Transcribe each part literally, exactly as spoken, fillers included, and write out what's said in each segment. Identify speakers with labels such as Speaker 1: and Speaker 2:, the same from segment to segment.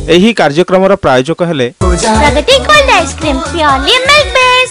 Speaker 1: एही कार्यक्रम प्रायोजक हेले
Speaker 2: Pragati cold ice cream purely milk based.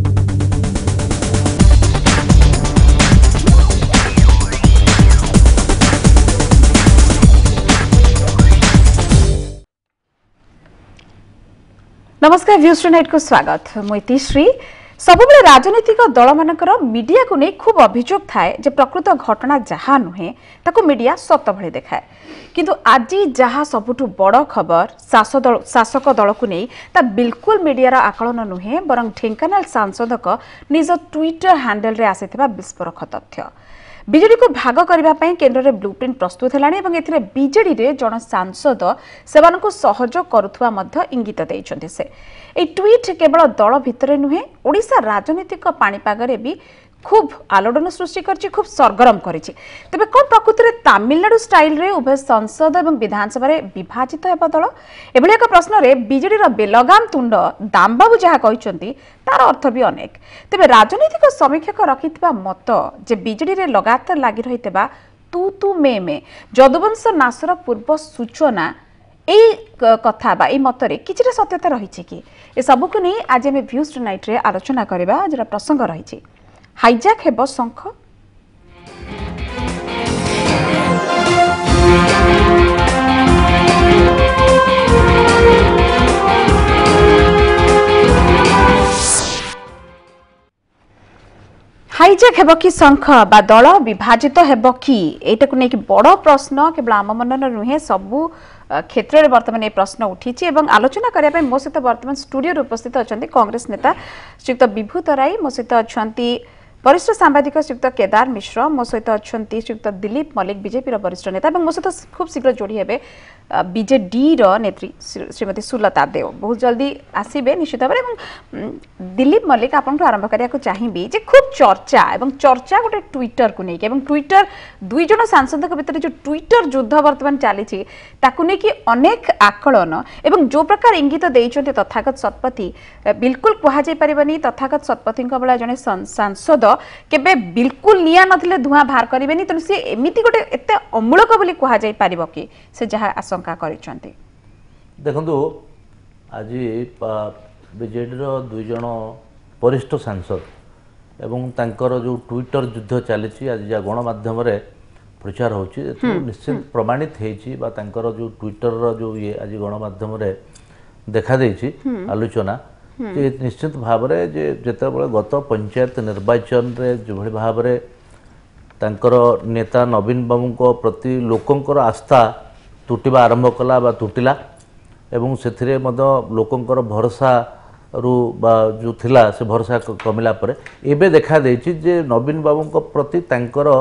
Speaker 3: नमस्कार व्यूज टुनाइट को स्वागत। मुईतिश्री सबुबले राजनीतिक दल मानकर मीडिया को नहीं खूब अभियोग थाए जे प्रकृत घटना जहा नुहे ताको मीडिया सत भली देखाए, किंतु आज जहा सबुठु बड़ खबर शासक दल को नहीं ता बिल्कुल मीडियार आकलन नुहे बरं ढेंकानाल सांसद निज ट्विटर हैंडल रे आसीथिबा विस्फोरक तथ्य। बीजेडी को भाग करने केन्द्र में ब्लूप्रिंट प्रस्तुत है। बीजेडी रे जन सांसद सेवानकु सहयोग करुथुवा मध्य इंगित देइछन्ते से। ए ट्वीट केवल दल भितर नुहे ओडिशा राजनीतिक पाणीपागरे भी खूब आलोड़न सृष्टि करछि, खूब सरगरम करिछि। तबे कोन प्रकृति रे तमिलनाडु स्टाइल रे उभय संसद एवं विधानसभा रे विभाजित हेबा दल एभली एक प्रश्न रे बीजेडी रो बेलगाम तुंड दामबाबू जहा कहिसंती तार अर्थ भी अनेक। तबे राजनीतिक समीक्षक रखिथिबा मत जे बीजेडी रे लगातार लागि रहितबा तू तू मे मे जदुवंश नाशर पूर्व सूचना ए कथा बा ए मतरे किछिटा सत्यता रहिछि कि ए सब को नै आज हम व्यूज टुनाइट रे आलोचना करबा। जरा प्रसंग रहिछि हाईजैक हेब शंख हाईजैक हेब कि शंख बा दल विभाजित हेब कि एटा को नै कि बड़ प्रश्न केवल आम मन नुहे सबु क्षेत्र में बर्तमान ये प्रश्न उठी एवं आलोचना करने मो सहित बर्तमान स्टूडियो उपस्थित अच्छा कांग्रेस नेता श्रीयुक्त विभू तराई, मो सहित अच्छा वरिष्ठ सांबादिक श्रीयुक्त केदार मिश्र, मो सहित अच्छा श्रीयुक्त दिलीप मल्लिक बीजेपी वरिष्ठ नेता मो सहित खूब शीघ्र जोड़ी हे बीजेडी नेत्री श्रीमती सुलता देव बहुत जल्दी आसबे निश्चित भाव में। दिलीप मल्लिक आपको आरंभ करने चाहिए जे खूब चर्चा एवं चर्चा गोटे ट्विटर को लेकिन ट्विटर दुई जन सांसद भितर जो ट्विटर युद्ध बर्तमान चली अनेक आकलन एवं जो प्रकार इंगित देइछन्ते तथागत शतपथी बिल्कुल कहुई पारनि। तथागत शतपथी भाया जड़े सांसद केबे बिल्कुल निया नथिले धुआं बाहर करेनि, तेणु सी एमिति गोटे एते अमूलक बोली कहुई पारिबो कि से जहा आशंका करिसन्ते।
Speaker 4: देखंतु आज बीजेडी रो दुई जन वरिष्ठ सांसद एवं तांकर जो ट्विटर युद्ध चली आज जहाँ गणमाध्यम प्रचार होची निश्चित प्रमाणित होती जो ट्विटर रो जो ये आज गणमाध्यम देखा देछि आलोचना जे निश्चित भाव में जे जेतेबेले गत पंचायत निर्वाचन रे जो भली भाव में तांकर नेता नवीन बाबू प्रति लोकंकर आस्था तुटिबा आरंभ कला बा तुटिला एवं से लोकंकर भरोसा रु बा जो थिला से भरोसा कमिला परे एबे देखा देछि जे नवीन बाबू प्रति तांकर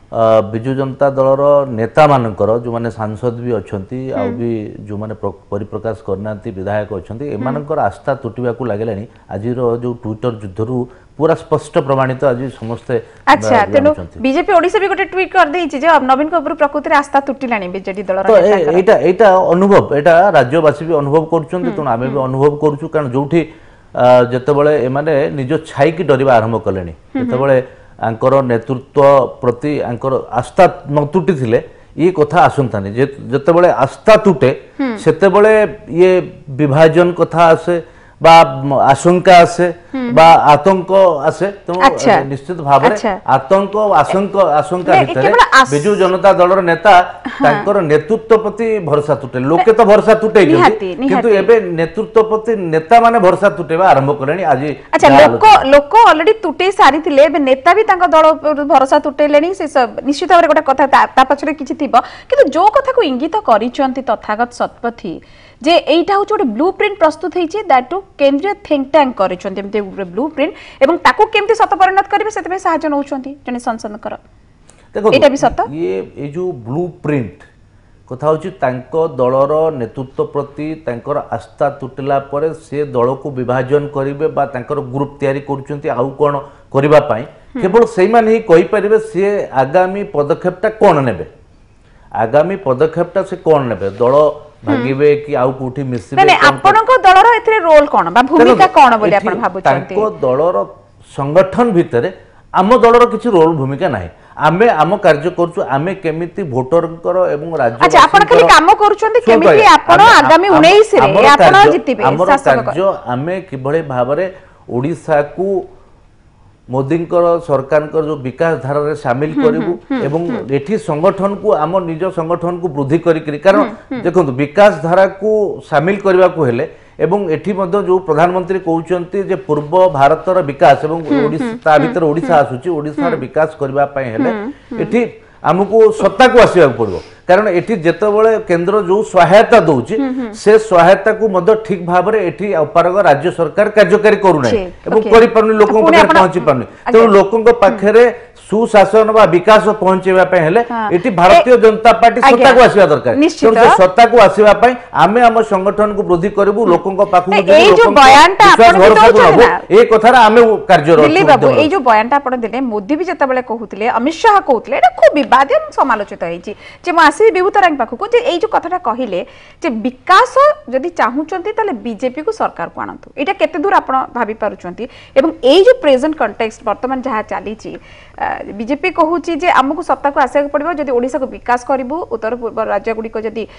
Speaker 4: विजु जनता दलर नेता मानकर जो माने सांसद भी अच्छी आ भी जो माने परिप्रकाश करना विधायक अच्छा एमानकर आस्था तुटिबा को लागलानी आज जो ट्विटर युद्धरू पूरा स्पष्ट प्रमाणित आज समस्ते।
Speaker 3: अच्छा तेनु बीजेपी ओडिसा भी गोटे ट्वीट कर देछि जे नवीन को ऊपर प्रकृति रे आस्था तुटिलानी बीजेडी दलर
Speaker 4: तो एटा एटा अनुभव एटा राज्यवासी भी अनुभव करछन तेनु आमे भी अनुभव करछु कारण जोठी जेतेबेले एमाने निज छाई की डरिबा आरंभ कलेनी जेतेबेले आंकर नेतृत्व प्रति आंकर आस्था न तुटी थिले ये कथा आसंतानी जेतेबेले आस्था तुटे सेतेबेले ये विभाजन कथा आसे बा आशंका आसे बा आतंक आसे तो निश्चित भाव में आतंक आशंक आशंका भितर बिजु जनता दलर नेता तांकर नेतृत्व प्रति भरोसा तुटे लोके तो भरोसा तुटे किंतु एबे नेतृत्व प्रति नेता माने भरोसा तुटेबा आरंभ करलेनी आज।
Speaker 3: अच्छा लोक लोक ऑलरेडी तुटे सारी थिले एबे नेता भी तांका दल भरोसा तुटेलेनी से निश्चित भाव गोटे कथा ता पछरे किछि थिबो किंतु जो कथा को इंगित करिसंती तथागत शतपथी जे एइटा हो छोटे ब्लूप्रिंट प्रस्तुत होईछि दैट टू केंद्रीय थिंक टैंक करिसंती एमते ब्लूप्रिंट एवं ताको केमते सत परिणत करिवे सेते सहायता नउछंती जने संसदकर
Speaker 4: देखो
Speaker 3: एटा भी सत
Speaker 4: ये ए जो ब्लूप्रिंट कथा होछि तांको दलर नेतृत्व प्रति तांकर आस्था तुटिला परे से दल को विभाजन करिवे बा तांकर ग्रुप तयारी करूछंती आउ कोन करिबा पई केवल सेई माने ही कहि परिबे से आगामी पदक्षेपटा कोन नेबे आगामी पदक्षेपटा से कोन नेबे दल भागिबे कि आउ कोठी मिसिबे
Speaker 3: नै आपनको दलर एथरे रोल कोन बा भूमिका कोन बोली आपण भाबुछंती
Speaker 4: तांको दलर संगठन भितरे आम दलर किसी रोल भूमिका ना आमे आम कार्य करूँ आमे केमिति भोटर एवं राज्य
Speaker 3: अच्छा आपण खाली काम करूछन्ते केमिति आपण आगामी उन्नीस रे आपण जितिबे शासन
Speaker 4: कार्य आमे किभळे भाबरे ओडिसा को मोदी सरकार जो विकास धारा रे शामिल करूँ एवं एठी संगठन को आम निज संगठन को वृद्धि करी कारण देखो विकास धारा को शामिल करने को हेले एवं एठी मध्य जो प्रधानमंत्री कहउचंती जे पूर्व भारतर विकास एवं ओडिसा भीतर ओडिसा आसुची ओडिसा रे विकास करबा पय हेले एठी हमको सत्ता को आसीबा पड़ो कारण एठी जेतेबेले केंद्र जो सहायता दउची से सहायता को मध्य ठीक भाव रे एठी अपारग राज्य सरकार कार्यकारी करू नै एवं करि परनी लोकन पाखे पहुंची परनी तो लोकन पाखे सुशासन व विकास पहुंचेवा पे हेले एटी भारतीय जनता पार्टी सत्ता को आसीबा दरकार तो सत्ता को आसीबा पय आमे हम संगठन को वृद्धि करबू लोकन को पाखु
Speaker 3: ए जो बयानटा आपण दउछन
Speaker 4: ए कथारा आमे कार्य रो
Speaker 3: दिल्ली बाबू ए जो बयानटा आपण देले मोदी भी जेतेबेले कहउतले अमित शाह कहउतले एटा खूब विवादित समालोचित होईची जे मासी विभूत रंग पाखु को जे ए जो कथाटा कहिले जे विकास जदि चाहुचंती तले बीजेपी को सरकार को आनंतु एटा केते दूर आपण भाबी पारुचंती एवं ए जो प्रेजेंट कॉन्टेक्स्ट वर्तमान जहा चालीची बीजेपी कहूची जे आमको सत्ता को आसे पड़ो जदि ओडिशा को विकास करिवु उत्तर पूर्व राज्य गुडी को जदि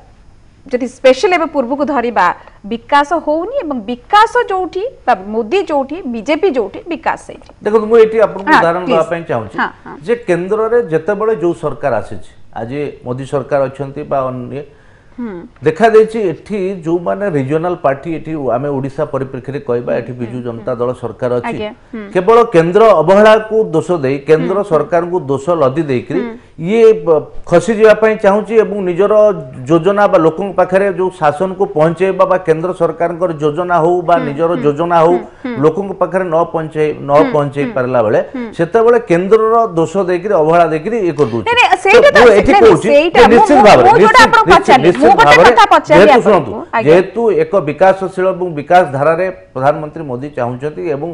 Speaker 3: जदि स्पेशल एवं पूर्व को धरिबा विकास होउनी एवं विकास जोठी मोदी जोठी बीजेपी जोठी विकास से
Speaker 4: देखो मु एटी आपन उदाहरण देबा पय चाहूची जे केंद्र रे जतेबेले जो सरकार आसे आज मोदी सरकार अछंती बा अन्य देखा देछि एठी जो माने रीजनल पार्टी एठी आमे ओडिसा परिप्रेक्षी रे कहबा एठी बिजू जनता दल सरकार अछि केवल केंद्र अवहेला को दोष देई केंद्र सरकार को दोष लदी देकरी ये खसी जीवा पय चाहूची एवं निजर योजना बा लोकन पाखरे जो शासन को पहुंचेबा बा केंद्र सरकार कर योजना हो बा निजर योजना हो लोकन पाखरे न पहुंचे न पहुंचे परला बेले सेते बेले केंद्र रो दोष देकरी अवहेला देकरी ए कर दोछि
Speaker 3: नहीं सेटा तो
Speaker 4: एठी कहूची निश्चित भाबरे
Speaker 3: निश्चित
Speaker 4: जेहेतु एक विकासशील एवं विकास धारा रे प्रधानमंत्री मोदी चाहूचंती एवं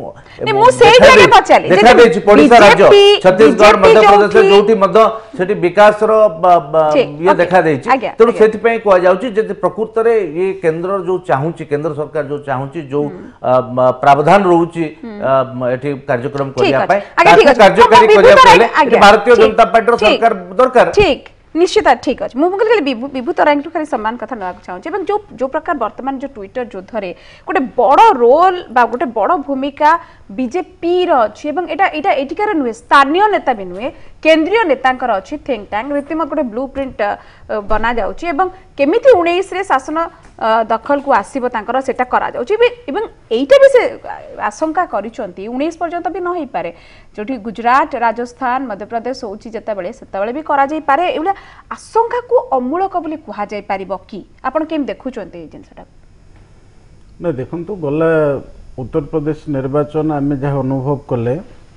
Speaker 4: देखा पड़ोसा राज्य छत्तीसगढ़ मध्य प्रदेश जोटी मध्य सेठी विकास रो ये देखा देछि तेणु सेति पय कह जाउची जे प्रकृत रे ये केंद्र जो चाहूची केंद्र सरकार जो चाहूची जो प्रावधान रहउची एठी कार्यक्रम करिया पय कार्यकारी करिया पय भारतीय जनता पार्टी सरकार दरकार
Speaker 3: ठीक निश्चित ठीक अच्छे मुझे विभूत रैंक खाली सम्मान कथा ना चाहिए जो जो प्रकार वर्तमान जो ट्विटर युद्ध रे गोटे बड़ रोल बा गोटे बड़ भूमिका बीजेपी रही एटा एटा एटिकार नुहे स्थानीय नेता भी नुहे केंद्रीय नेतांकर अच्छी थिंक टैंक रीतिमत गोटे ब्लू प्रिंट बना जाउची एवं केमिति उन्नीस रे शासन दखल को आसीबो तांकर सेटा करा जाउची एवं एटा भी से आशंका करिसंती उन्नीस पर्यंत भी न होई पारे जोठी गुजरात राजस्थान मध्य प्रदेश होउची जता बेले सेता बेले भी करा जाई पारे एवला आशंका को अमूलक बोली कुहा जाई पारिबो कि आपण केम देखुचंती ए जिनसटा
Speaker 5: ना देखन तो गला उत्तर प्रदेश निर्वाचन आमे जहाँ अनुभव कले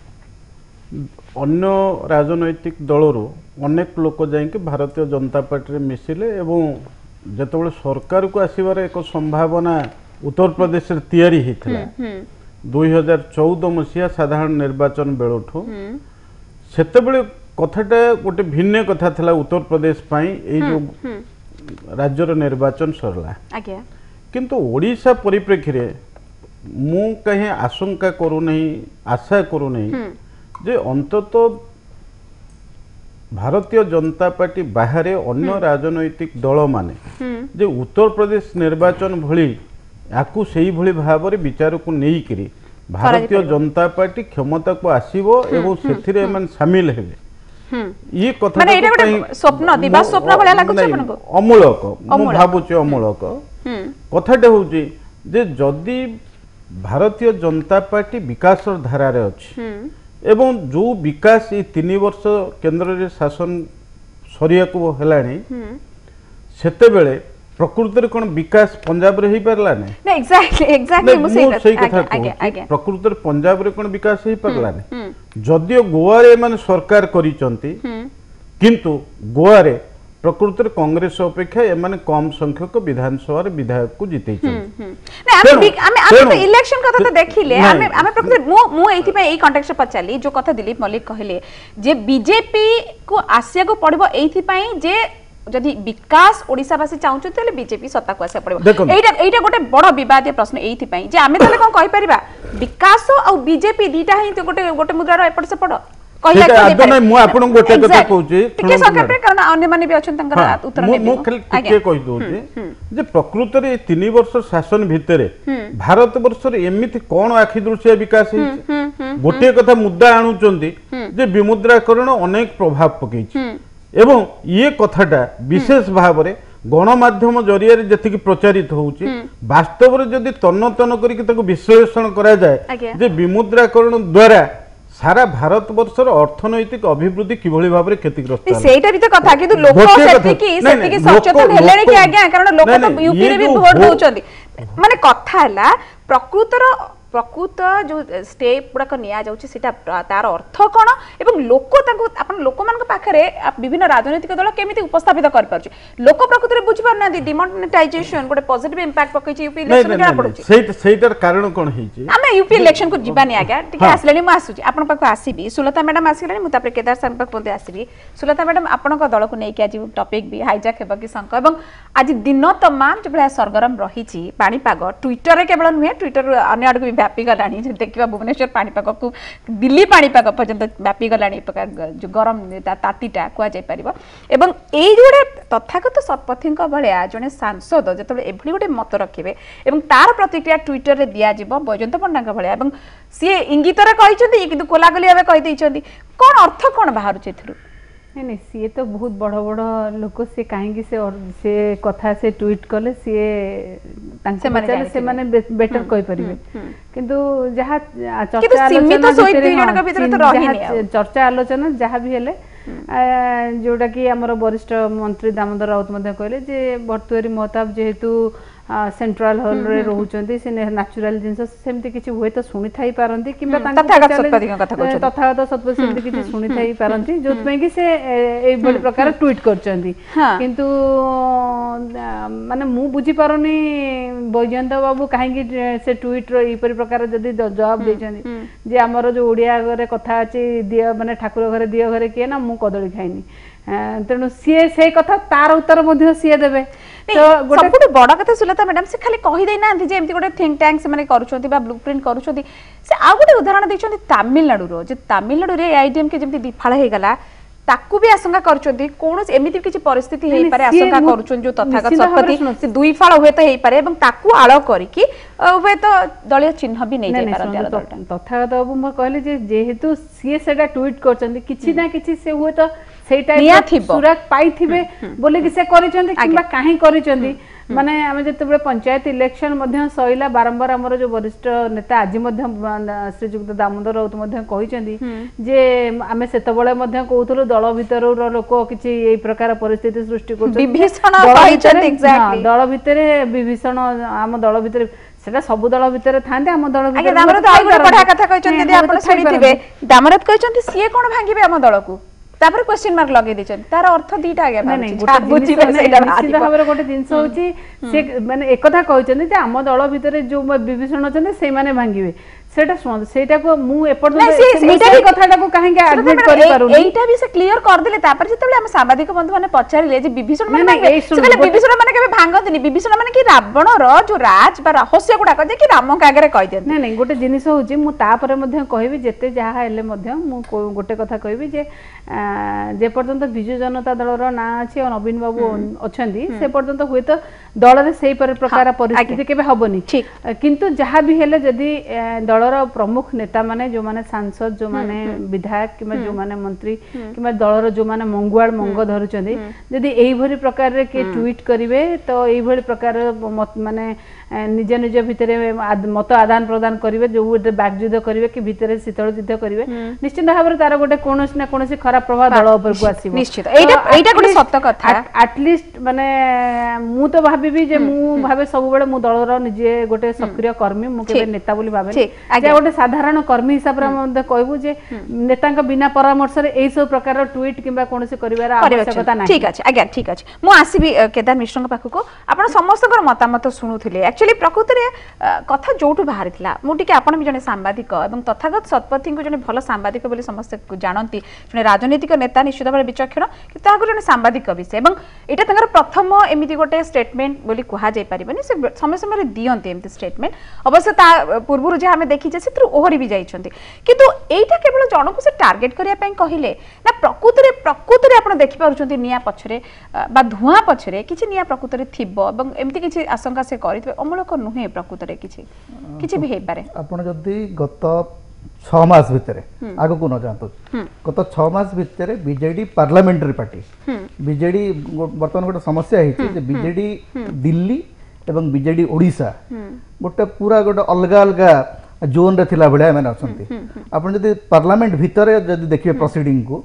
Speaker 5: अन्य राजनैतिक दलरू अनेक लोक जाइए भारतीय जनता पार्टी रे मिसिले एवं जेतबेले सरकार को आसीबार एक संभावना उत्तर प्रदेश रे तैयारी हेतला दुई हजार चौदह मसीहा साधारण निर्वाचन बेलुठू सेतेबेले कथाटा गोटे भिन्न कथा थिला उत्तर प्रदेश पाई ए जो राज्यर निर्वाचन सरला किंतु ओडिशा परिप्रेक्षी रे मु कहीं आशंका करू नहीं आशा करू नहीं जे अंततः भारतीय जनता पार्टी बाहर अन्य राजनैतिक दल माने जे उत्तर प्रदेश निर्वाचन भली याकू सेही भली भाव रे विचार को नहीं करी भारतीय जनता पार्टी क्षमता को आसीबो एवं सेथिरे मन शामिल हेबे ये कथा
Speaker 3: माने एटा गोटे स्वप्न दिवास स्वप्न भला लागुछ आपनको
Speaker 5: अमूलक मु भाबुची अमूलक कथाटे होउची जे जदी भारतीय जनता पार्टी विकास धारा रे अछि एवं जो विकास ये तीन वर्ष केंद्र रे शासन सरिया को हेलानी सेते बेले प्रकृति रे कोन विकास पंजाब रे ही परला नै
Speaker 3: ना एग्जैक्टली एग्जैक्टली मु सही कथा
Speaker 5: प्रकृति रे पंजाब रे कोन विकास ही परला नै जदियो गोवा रे माने सरकार करिसंती किंतु गोवा रे प्रकृति रे कांग्रेस अपेक्षा एमाने कम संख्यक विधानसभा रे विधायक को जितै छै
Speaker 3: ना आमे आमे तो इलेक्शन कथा तो देखिले आमे आमे प्रकृति मु मु एथि पे एई कॉन्टेक्स्ट पचाली जो कथा दिलीप मल्लिक कहले जे बीजेपी को आसिया को पड़बो एथि पई जे जदि विकास ओडिशावासी चाहूँ तेल बीजेपी सत्ता को आसा पड़ो
Speaker 5: देखो।
Speaker 3: एटा एटा गोटे बड़ विवादीय प्रश्न एथि पई जे आमे तले कोन कहि परिबा विकास और बीजेपी दीटा ही गोटे गोटे मुद्रार एपट सेपट
Speaker 5: ସେଇଟା ଆଦୌ ନାହିଁ ମୁଁ ଆପଣଙ୍କୁ ଗୋଟେ କଥା କହୁଛି
Speaker 3: ଟିକେ ସଂକ୍ଷେପରେ କାରଣ ଅନ୍ୟମାନେ ବି ଅଛନ୍ତି ତାଙ୍କର ଉତ୍ତର ନେବି
Speaker 5: ମୁଁ ଖାଲି ଟିକେ କହି ଦଉଛି ଯେ ପ୍ରକୃତରେ ଏ ତିନି ବର୍ଷ ଶାସନ ଭିତରେ ଭାରତ ବର୍ଷରେ ଏମିତି କଣ ଆଖି ଦୃଶ୍ୟ ବିକାଶ ହେଇଛି ଗୋଟିଏ କଥା ମୁଦ୍ଦା ଆଣୁଛନ୍ତି ଯେ ବିମୁଦ୍ରାକରଣ ଅନେକ ପ୍ରଭାବ ପକେଇଛି ଏବଂ ଇଏ କଥାଟା ବିଶେଷ ଭାବରେ ଗଣମାଧ୍ୟମ ଜରିଆରେ ଯେତିକି ପ୍ରଚାରିତ ହଉଛି ବାସ୍ତବରେ ଯଦି ତନ୍ନ ତନ୍ନ କରିକି ତାକୁ ବିଶ୍ଳେଷଣ କରାଯାଏ ଯେ ବିମୁଦ୍ରାକରଣ ଦ୍ୱାରା सारा भारत वर्षर अर्थनैतिक अभिवृद्धि किभଳି भाबरे क्षतिग्रस्त
Speaker 3: सेटा भी तो कथा किंतु लोक सेतिकी सेतिकी सचेतन हेलेनी कि आज्ञा कारण लोक तो यूपी रे भी वोट दोचंदी माने कथा हला प्रकृतर प्रकृत जो स्टेप गुड़ाक निया जाउछि सेटा तार अर्थ कोन एवं लोक ताको अपन लोक मान पाखरे विभिन्न राजनीतिक दल केमिति उपस्थापित कर पारछि लोक प्रकृत रे बुझि पार नांदी डिमोनेटाइजेशन गोटे पॉजिटिव इंपैक्ट पकैछि यूपी इलेक्शन जरा पड़ुछि
Speaker 5: सेट सेटर कारण कोन हेछि
Speaker 3: हमें यूपी इलेक्शन को जिबानी आज्ञा ठीक आसलेनी मु आसुछि अपन पाख आसीबी सुलता मैडम आसीलानी मु तापर केदार सर पाख पते आसीबी सुलता मैडम अपन को दल को नै कि आज टॉपिक भी हाईजैक हेबा कि संक एवं आज दिन तमाम जो भला सरगरम रहिछि पानी पाग ट्विटर रे केवल नुहे ट्विटर अन्य आड़ को व्यापी गलानी देखिबा भुवनेश्वर पानीपाग को दिल्ली पानीपाग पर्यंत व्यापी गलानी प्रकार जो गरम तातीटा कुआ जाय परिबो एवं एई जोडे तथागत सतपथीक भलिया जने सांसद जेतबे एभली गोटे मत रखिबे एवं तार प्रतिक्रिया ट्विटर रे दिया जिवो बैजंत पंडाक भलिया एवं सी इंगित रे कहिसंती किंतु कोलागली भाबे कहि दैछंती कोन अर्थ कोन बाहर छेथरु
Speaker 6: नहीं नहीं सी तो बहुत बड़ बड़ लोक से कहीं से से कथा से ट्वीट कले सी से माने बेटर कहि परिबे किंतु जहा चर्चा आलोचना चर्चा आलोचना जहाँ भी हेले जोटा कि हमर वरिष्ठ मंत्री दामोदर राउत मध्य कहले जे भर्तुहरी महताब जेहेतु सेंट्रल हॉल रे रहउचंती से नेचुरल जिंस सेमति किछि होय तो सुनि थाई पारंती किबा
Speaker 3: तथागत सतपथी कथा कहउछ
Speaker 6: तथागत सतपथी सेमति किछि सुनि थाई पारंती जोत में कि से एई बड प्रकार ट्वीट करचंती किंतु माने मु बुझी पारोनी बैजयंत बाबू काहे कि से ट्वीट रो ई प्रकार जदी जवाब देचंती जे हमर जो ओडिया घरे कथा अछि दिया माने ठाकुर घरे दिया घरे किए ना मु कदली खाइनी तेणु सी से कथा तार उत्तर मध्य सी देबे तो
Speaker 3: गोटे बड़ कथा सुलता मैडम से खाली कहि देई ना जे एमती गोटे थिंक टैंक से माने करूछंती बा ब्लूप्रिंट करूछंती से आ गोटे उदाहरण दैछंती तमिलनाडु रो जे तमिलनाडु रे आईडीएम के जेमती दिफाळ हे गला ताकू भी आशंका करूछंती कोन एमिति किछि परिस्थिति हेई पारे आशंका करूछन जो तथागत सतपथी से दुई फाळ होय त हेई पारे एवं ताकू आळ करी कि होय तो दलिय चिन्ह भी नै जाय पारन
Speaker 6: तथागत बाबू म कहले जे जेहेतु सी सेटा ट्वीट करछंती किछि ना किछि से होय तो सेई टाइप सुरक्षा पाइथिबे बोले कि से करिछंती किबा काहे करिछंती माने आमे जते पंचायत इलेक्शन मध्य सइला बारंबार हमर जो वरिष्ठ नेता आज मध्य श्रीजुक्त दामोदर राउत मध्य कहिसेंती जे आमे सेते बळे मध्य कहउथलो दल भितर लोक किछि एई प्रकार परिस्थिति सृष्टि करछन
Speaker 3: विभीषण कहिसेंती एग्जैक्टली
Speaker 6: दल भितर विभीषण आम दल भितर सेटा सब दल भितर थांते आम दल
Speaker 3: भितर दामरत आइ गोटे पढा कथा कहिसेंती यदि आपण सुनिथिबे दामरत कहिसेंती सिए कोन भांगिबे आम दल को तापर क्वेश्चन मार्क लगे दिछन तार अर्थ दीटा आगे
Speaker 6: नहीं निश्चित भाव गोटे जिनस होची से माने एक कथा कहउछन जे आम दल भितर जो विभीषण छन से माने भांगिबे सेटा सुन सेटा को मु एपर्यंत सेटा भी कथाटा को काहे के एडमिट करि पारुनी
Speaker 3: एटा भी से क्लियर कर देले तापर जेतेबेले हम सामाजिक बंधु माने पचारिले जे विभीषण माने से कहले विभीषण माने केबे भांगतनी विभीषण माने कि रावण रो जो राज बा रहस्य गुडा जे कि राम का आगे कहि देन
Speaker 6: नहीं नहीं गोटे जिनिस होची मु तापर मध्ये कहबी जेते जहा हेले मध्ये मु गोटे कथा कहबी जे जे पर्यंत बिजु जनता दल रो ना अछि और नवीन बाबू अछंती से पर्यंत होय तो दल रे सेही प्रकार परिस्थिति केबे हबनी किंतु जहा भी हेले जदी दल प्रमुख नेता माने जो माने सांसद जो माने विधायक किबा जो माने मंत्री किबा दलर जो माने मंगुआड़ मंग धरुचंदी जदी एई भरी प्रकार रे के ट्वीट करिवे तो एई भरी प्रकार माने निज निज भितर मत आदान प्रदान करिवे जो गोटे बागयुद्ध करिवे कि भितर शीतल युद्ध करिवे निश्चित भाव रे तार गोटे कोनोसी ना कोनोसी खराब प्रभाव दल ऊपर को आसीबो
Speaker 3: निश्चित एटा एटा गोटे सत्य कथा
Speaker 6: एट लीस्ट माने मु तो भाबिबी जे मु भाबे सब बेले मु दलर निजे गोटे सक्रिय कर्मी मु केबे नेता बोली भाबे जे गोटे साधारण कर्मी हिसाब रे हम कहबू जे नेता बिना परामर्श रे एई सब प्रकार ट्वीट किबा कोनोसी करिवार आवश्यकता नाही।
Speaker 3: ठीक अछि आज्ञा ठीक अछि मु आसीबी केदार मिश्र पाखु को आपण समस्त मतामत शुणुले एक्चुअली प्रकृति रे कथा जोटू बाहर थिला मु टिके आपण भी जने सांबादिक एवं तथागत सतपथी को जने भलो सांबादिक बोली समस्त जानती जने राजनीतिक नेता निश्चित भाव विचक्षण कि ताको जने सांबादिक विषय एवं एटा तंगर प्रथम एमिति गोटे स्टेटमेंट बोली कहा जाय परिबनी से समय समय रे दियंते एमिति स्टेटमेंट अवश्य ता पूर्व जे हमें देखि जे से ओहरी भी जाइछंती किंतु एटा केवल जनकु से टार्गेट करिया पई कहिले ना प्रकृति रे प्रकृति रे आपण देखि पारुछंती निया पछरे बा धुआं पछरे किछि निया प्रकृति रे थिबो एवं एमिति किछि आशंका से करितबे अमूलक नुहे प्रकृति रे किछि किछि भी हे पारे
Speaker 7: आपण जदी गत छह मास भितर आगो को न जानतो गत छह मास भितर बीजेडी पार्लियामेंटरी पार्टी बीजेडी वर्तमान गोटे समस्या है जे बीजेडी दिल्ली एवं बीजेडी ओडिशा गोटे पूरा गोटे अलग अलग जोन रे थिला भलिया माने अछंती आपण जदी पार्लियामेंट भितर जदी देखिए प्रोसीडिंग को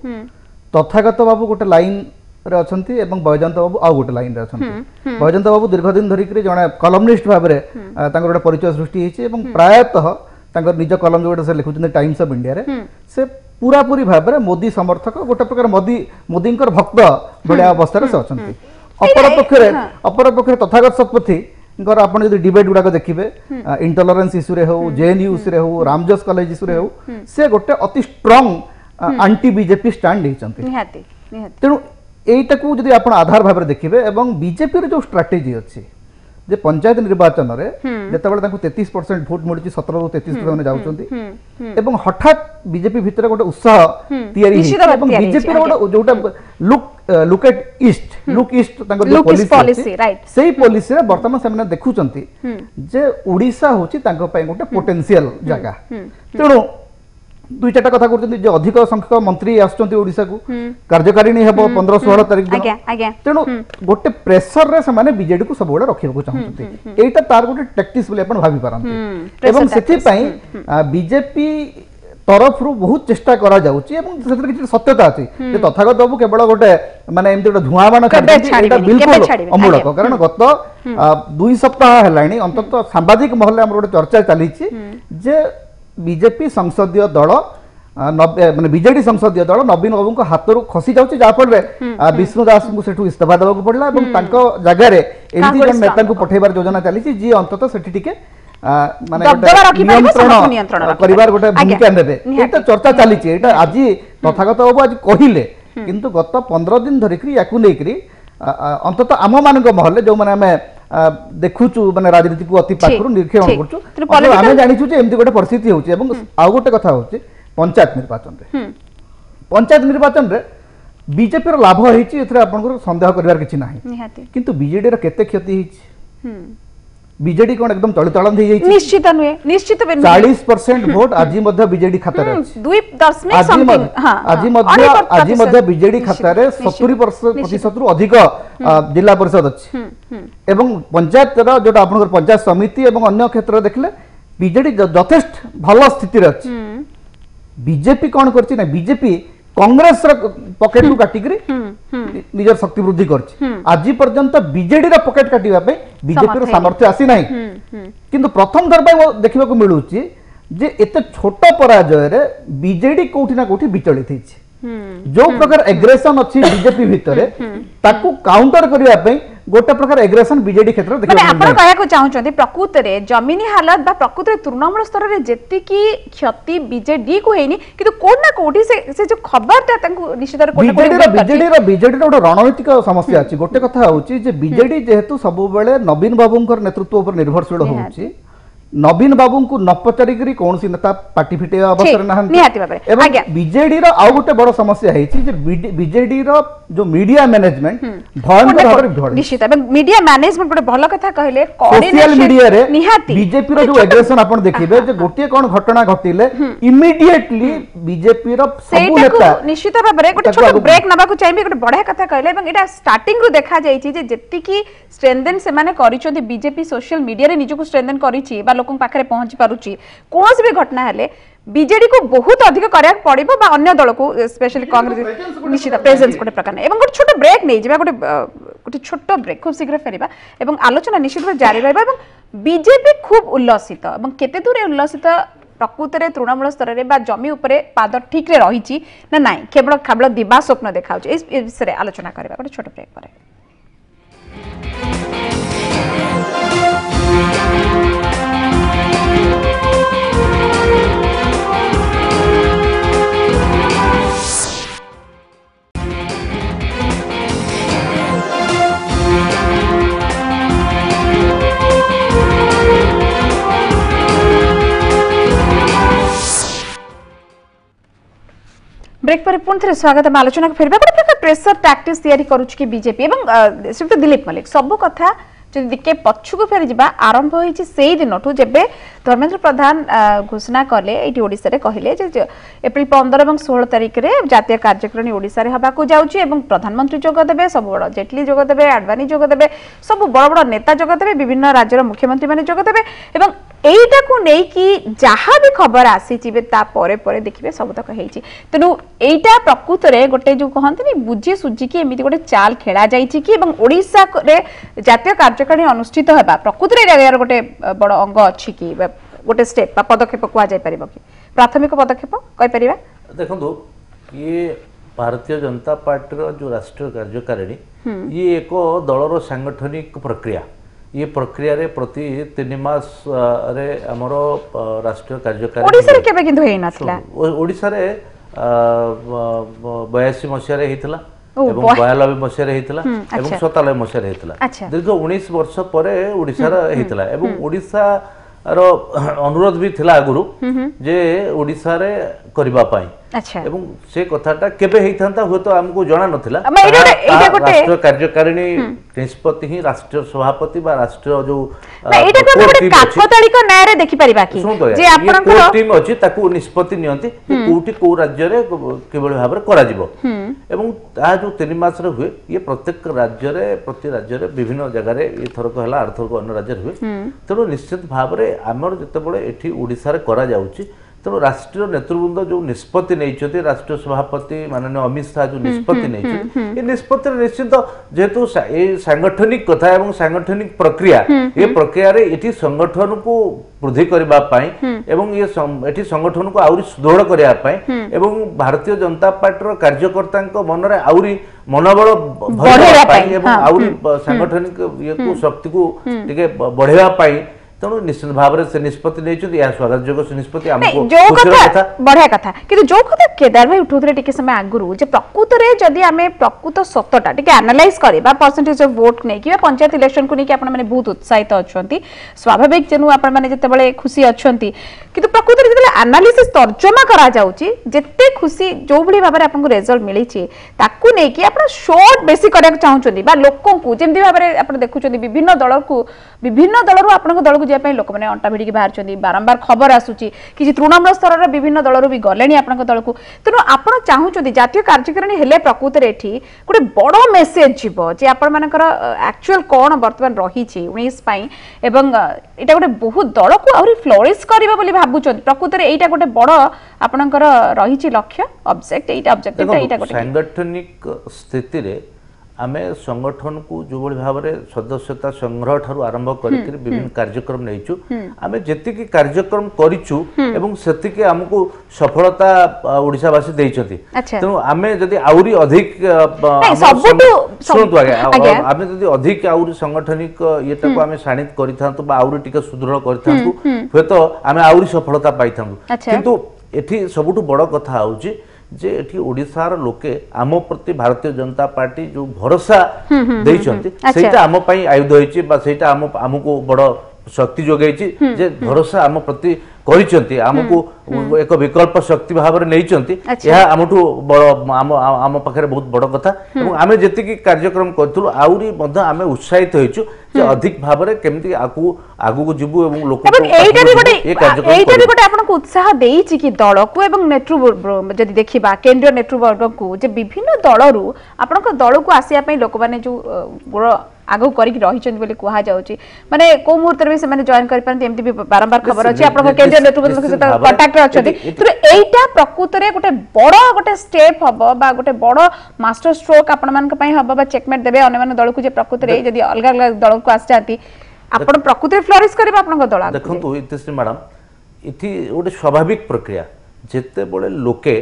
Speaker 7: तथागत बाबू गोटे लाइन रे अछंती एवं बैजयंत बाबू आ गोटे लाइन रे अछंती बैजयंत बाबू दीर्घ दिन धरि करी जणे कॉलमनिस्ट भाबरे तांकर गोटे परिचय सृष्टि हेछि एवं प्रायतः तांकर निज कलम जोटे से लिखुछन टाइम्स ऑफ इंडिया रे से पूरा पूरी भाबरे मोदी समर्थक गोटे प्रकार मोदी मोदींकर भक्त बड़े अवस्था रे से अछंती अपर पक्षरे अपर पक्षरे तथागत सतपथी गर आपण जदी डिबेट गुडा को देखिबे इंटॉलरेंस इशू रे हो जेएनयू रे हो रामजोस कॉलेज इशू रे हो से गोटे अति स्ट्रांग एंटी बीजेपी स्टैंड हेचंती
Speaker 3: निहाती निहाती
Speaker 7: तेनु एटा को जदी आपण आधार भाबरे देखिबे एवं बीजेपी रे जो स्ट्रेटजी अछि जे पंचायत निर्वाचन रे जेतेबेले तांको तैंतीस परसेंट वोट मिलुची सत्रह रु तैंतीस परसेंट जाउचंती एवं हठात बीजेपी भितर गोटे उत्साह तयारी है एवं बीजेपी रो जोटा look look at east look east तांको जो पॉलिसी राइट सेही पॉलिसी रे वर्तमान सेमने देखुचंती जे ओडिसा होची तांको पय गोटे पोटेंशियल जगह तेणु दुई चार्टा कथा करते जो अधिक संख्यक मंत्री आसुचंती ओडिसा को कार्यकारिणी हेबो पंद्रह सोलह तारिख दिन तेणु गोटे प्रेशर रे से माने बीजेडी को सब गोटे रखिबा को चाहउचंती एटा तार गोटे टैक्टिक्स बोले अपन भाबी पारंती एवं सेथि पई बीजेपी तरफ रु बहुत चेष्टा करा जाउची एवं सेथि किछि सत्यता अछि जे तथागत बाबू केवल गोटे माने एमति गोटे धुआं मान एटा बिल्कुल अमूलक कारण गत दुई सप्ताह हेलाणी अंतत सांबादिक महले हमर गोटे चर्चा चलीची जे बीजेपी संसदीय दल माने बीजेडी संसदीय दल नवीन बाबू को हाथ रू खसी जाउची जा फल रे विष्णु दास को सेठू इस्तीफा देबा को पड़ला एवं तांको जगह रे एमती जन नेता को पठेबार योजना चलीची जी अंतत सेठी टिके माने नियंत्रण परिवार गोटे भूमिका नेबे एटा चर्चा चलीची एटा आजी तथागत बाबू आज कहिले किंतु गत पंद्रह दिन धरिकरी याकू लेकरी अंतत आम मान महल जो मैंने आम देखुचु माने राजनीति को अति पाखरु निरीक्षण करछु आमे जानिछु जे एमती गोटे परिस्थिति होउची एवं आ गोटे कथा होउची पंचायत निर्वाचन रे पंचायत निर्वाचन रे बीजेपी रो लाभ हेची एथरे आपनकर संदेह करबार किछि नाही किंतु बीजेडी रो केते क्षति हेची बीजेडी कोन एकदम तळतळन થઈଯାଇଛି
Speaker 3: निश्चित नुए निश्चित
Speaker 7: चालीस परसेंट वोट आजि मध्ये बीजेडी खाता रे
Speaker 3: दुई दशमिक समथिंग हां
Speaker 7: आजि मध्ये आजि मध्ये बीजेडी खाता रे सत्तर प्रतिशत रु अधिक जिला परिषद अछि एवं पंचायत रो जोटा आपनकर पंचायत समिति एवं अन्य क्षेत्र देखले बीजेडी यथेष्ट भलो स्थिति रे अछि बीजेपी कोन करछि ना बीजेपी कांग्रेस रो पॉकेट को काटिकरी निजर शक्ति वृद्धि करछि आज पर्यंत बीजेडी रो पॉकेट काटिबा पे बीजेपी रो सामर्थ्य आसी नाही किंतु प्रथम दर पे देखिबा को मिलुछि जे एते छोट पराजय रे बीजेडी कोठी ना कोठी विचलित हिछि जो प्रकार एग्रेशन अछि बीजेपी भितरे ताकू काउंटर करिया पे गोटे प्रकार एग्रेशन बीजेडी क्षेत्र देखिबा
Speaker 3: माने आपण कहया को चाहउछथि प्रकृत रे जमीनी हालत बा प्रकृत रे तृणमूल स्तर रे जेति की क्षति बीजेडी को हेनी किंतु कोन ना कोठी से से जो खबरटा तांकु निश्चित रे कोठी
Speaker 7: बीजेडी रो बीजेडी रो बीजेडी रो रणनीतिक समस्या अछि गोटे कथा होउछि जे बीजेडी जेहेतु सब बेले नवीन बाबूंकर नेतृत्व ऊपर निर्भरशील होउछि नवीन बाबू को न पचारि करी कौन सी नेता पार्टी फिटे अवसर ना बीजेडी रो आउ गोटे बड़ समस्या है जे बीजेडी रो जो मीडिया मैनेजमेंट भयंकर भाबरे ढोळ
Speaker 3: निश्चित एवं मीडिया मैनेजमेंट गोटे भलो कथा कहले
Speaker 7: सोशल मीडिया रे बीजेपी रो जो एग्रेशन आपण देखिबे जे गोटे कोन घटना घटिले इमीडिएटली बीजेपी रो सब नेता
Speaker 3: निश्चित भाबरे गोटे छोट ब्रेक नबा को चाहिबे गोटे बढिया कथा कहले एवं एटा स्टार्टिंग रु देखा जाईची जे जत्ति की स्ट्रेंथन से माने करिचोंती बीजेपी सोशल मीडिया रे निजको स्ट्रेंथन करिची बा लोकन पाखरे पहुंची पारुची कोनस भी घटना हेले बीजेडी को बहुत अधिक करिया पड़िबो बा अन्य दल को स्पेशली कांग्रेस निश्चित प्रेजेंस गोटे प्रकार एवं गोटे छोट ब्रेक नै जेबा गोटे गोटे छोट ब्रेक खूब शीघ्र फेरिबा एवं आलोचना निश्चित जारी रहबा एवं बीजेपी खूब उल्लसित एवं केते दूर उल्लसित प्रकृत में तृणमूल स्तर में जमी उपरे पाद ठीक रे रही ना ना केवल केवल दिवा स्वप्न देखा इस विषय में आलोचना करबा गोटे छोट ब्रेक पर। ब्रेक पर पुणी थे स्वागत आम आलोचना को फेरबा गोटे प्रकार प्रेसर टैक्टिक्स तैयारी करूछि कि बीजेपी एवं श्रीयुक्त दिलीप मल्लिक सब कथा जो दिखे पछुक फेरी जा आरंभ होइछि सेही दिनठू जेबे धर्मेंद्र प्रधान घोषणा कले एटी ओडिसा रे कहिले जे एप्रिल पंद्रह और सोलह तारिख रे जातीय कार्यक्रम ओडिसा रे हबाकू जाउछि एवं प्रधानमंत्री जोग देबे सब बड़ जेटली जोग देबे आडवाणी जोग देबे सब बड़ बड़ नेता जोग देबे विभिन्न राज्यर मुख्यमंत्री माने जोग देबे एवं एटा को नै कि जहाँ भी खबर आसी ता परे परे देखिबे सब तक हेछि तेनु एटा प्रकृत रे गोटे जो कहंती नि बुझी सुझी कि एमिति गोटे चाल खेला जाइछि कि एवं ओडिसा रे जातीय कार्यक्रम अनुष्ठित हेबा प्रकृत रे यार गोटे बड़ अंग अछि कि गोटे स्टेप बा पदक्षेप कुआ जाय परिबो कि प्राथमिक पदक्षेप कहि परिबा। देखंतु
Speaker 4: ये भारतीय जनता पार्टी रो जो राष्ट्रीय कार्यकारिणी ये एक दलर सांगठनिक प्रक्रिया ये प्रक्रिया रे प्रति तीन मास रे हमरो राष्ट्रीय कार्यकारिणी
Speaker 3: ओडिसा रे केबे किंतु हेइ नथला
Speaker 4: ओडिसा रे बयासी मसिया रे हेतला एवं बयानबे मसिया रे हेतला एवं सतानबे मसिया रे हेतला दीर्घ उन्नीस वर्ष परे ओडिसा रे हेतला एवं ओडिसा रो अनुरोध भी थिला आगुरु जे ओडिसा रे करबा पाई एवं से कथाटा केबे हेइथांता हो तो हमको जाना नथिला राष्ट्रीय कार्यकारिणी निष्पत्ति ही राष्ट्रीय सभापति बा राष्ट्रीय जो
Speaker 3: एटा को गोटे काकतालिक न्याय रे देखि परिबा कि जे आपनकर
Speaker 4: टीम अछि ताकू निष्पत्ति नियंती कोठी को राज्य रे केबल भाबरे करा जिवो एवं आ जो तीन मास रे हुए ये प्रत्येक राज्य रे प्रति राज्य रे विभिन्न जगह रे ए थरक हला अर्थक अन्य राज्य रे हुए तेनो निश्चित भाबरे हमर जते बळे एठी ओडिसा रे करा जाउची तेणु राष्ट्रीय नेतृवृंद जो निष्पत्ति नहीं राष्ट्रीय सभापति माननीय अमित शाह जो निष्पत्ति नहीं निष्पत्ति निश्चित जेहेतु सांगठनिक कथा एवं सांगठनिक प्रक्रिया ये प्रक्रिया रे एठी संगठन को वृद्धि करबा पाई एवं ये एठी संगठन को आउरी सुदृढ़ करबा पाई एवं भारतीय जनता पार्टी रो कार्यकर्ता मन रे आउरी मनोबल बढ़ाबा पाई एवं आउरी सांगठनिक ये को शक्ति को टिके बढ़ाबा पाई तेणु निश्चित भाव से निष्पत्ति नहीं स्वागत जोग से निष्पत्ति हमको
Speaker 3: कथा बढ़िया कथा किंतु जो कथा केदार भाई उठौले टिके समय आगुरु जे प्रकृत रे जदी हमें प्रकृत सत्यटा टिके एनालाइज करबा परसेंटेज ऑफ वोट नै कि पंचायत इलेक्शन को नै कि आपण माने बहुत उत्साहित अछंती स्वाभाविक जेनु आपण माने जते बेले खुशी अछंती किंतु प्रकृत रे जते एनालिसिस तर्जमा करा जाउची जते खुशी जो भली भाबरे आपन को रिजल्ट मिली छि ताकू नै कि आपण शॉर्ट बेसी करक चाहउचंती बा लोकन को जेमति भाबरे आपण देखुचंती विभिन्न दल को विभिन्न दल रो आपण को दल को लोक मैंने अंटा भिड़ी बाहर बारंबार खबर आसूची कि तृणमूल स्तर में विभिन्न दल भी गले आपण दल को तेणु आपड़ चाहूँगी जातीय कार्यकारिणी हेले प्रकृत में ये गोटे बड़ मेसेज जीव जे आपण मानकर एक्चुअल कौन बर्तमान रही उन्नीस एवं यहाँ गोटे बहुत दल को आहरी फ्लोरिश करिबा बोली भाबुचन प्रकृत में यहाँ गोटे बड़ आपणकर रही लक्ष्य ऑब्जेक्ट एटा ऑब्जेक्टिव एटा गोटे
Speaker 4: सांगठनिक स्थिति रे आमे संगठन को जो बड़ी भाव में सदस्यता संग्रह ठारू आरंभ कर विभिन्न कार्यक्रम नहींचु आमे जेतिकी कार्यक्रम करिचु एवं सेतिके हमको सफलता ओडिसावासी देइछथि तेनु आमे जदि आउरी अधिक सुनतु आगे आमे जदि अधिक आउरी संगठनिक येटा को आमे शाणित करिथांतु बा आउरी टिके सुदृढ़ करिथांतु हे तो आमे आउरी सफलता पाइथांतु किंतु एठी सबुटु बड़ कथा आउची जे एठी ओडिसार लोके आम प्रति भारतीय जनता पार्टी जो भरोसा देइछंती सेटा आम पई आयुध होइची बा सेटा आम हमको बड़ शक्ति जोगैची जे भरोसा आम प्रति करिसंती हमको एक विकल्प शक्ति भाव में नहीं यह आमठू बड़ आम आम पाखे बहुत बड़ कथा आम जी कार्यक्रम करूँ आउरी आम उत्साहित होइछु जे अधिक भाव में केमती आगु आगु जीवु एवं लोक
Speaker 3: उत्साह देइछि कि दल को एवं नेतृत्व जदि देखिबा केंद्रीय नेतृत्व को जे विभिन्न दलरू आपनक दल को आसिया पई लोक माने जो गोड़ आगु करिक रहिछन बोली कुहा जाउची माने को मुहूर्त रे से माने जॉइन करि पारन एमती भी बारंबार खबर अछि आपन केंद्रीय नेतृत्व के साथ कांटेक्ट रे अछथि तो एटा प्रकृत रे गोटे बड़ गोटे स्टेप हबो बा गोटे बड़ मास्टर स्ट्रोक आपन मान के पई हबो बा चेकमेट देबे अन्य मान दल को जे प्रकृत रे जदि अलग अलग दल को आस जाती आपन प्रकृत रे फ्लोरिश करबा आपन दल
Speaker 4: देखंतु इतिश्री मैडम इति गोटे स्वाभाविक प्रक्रिया जेते बड़े लोके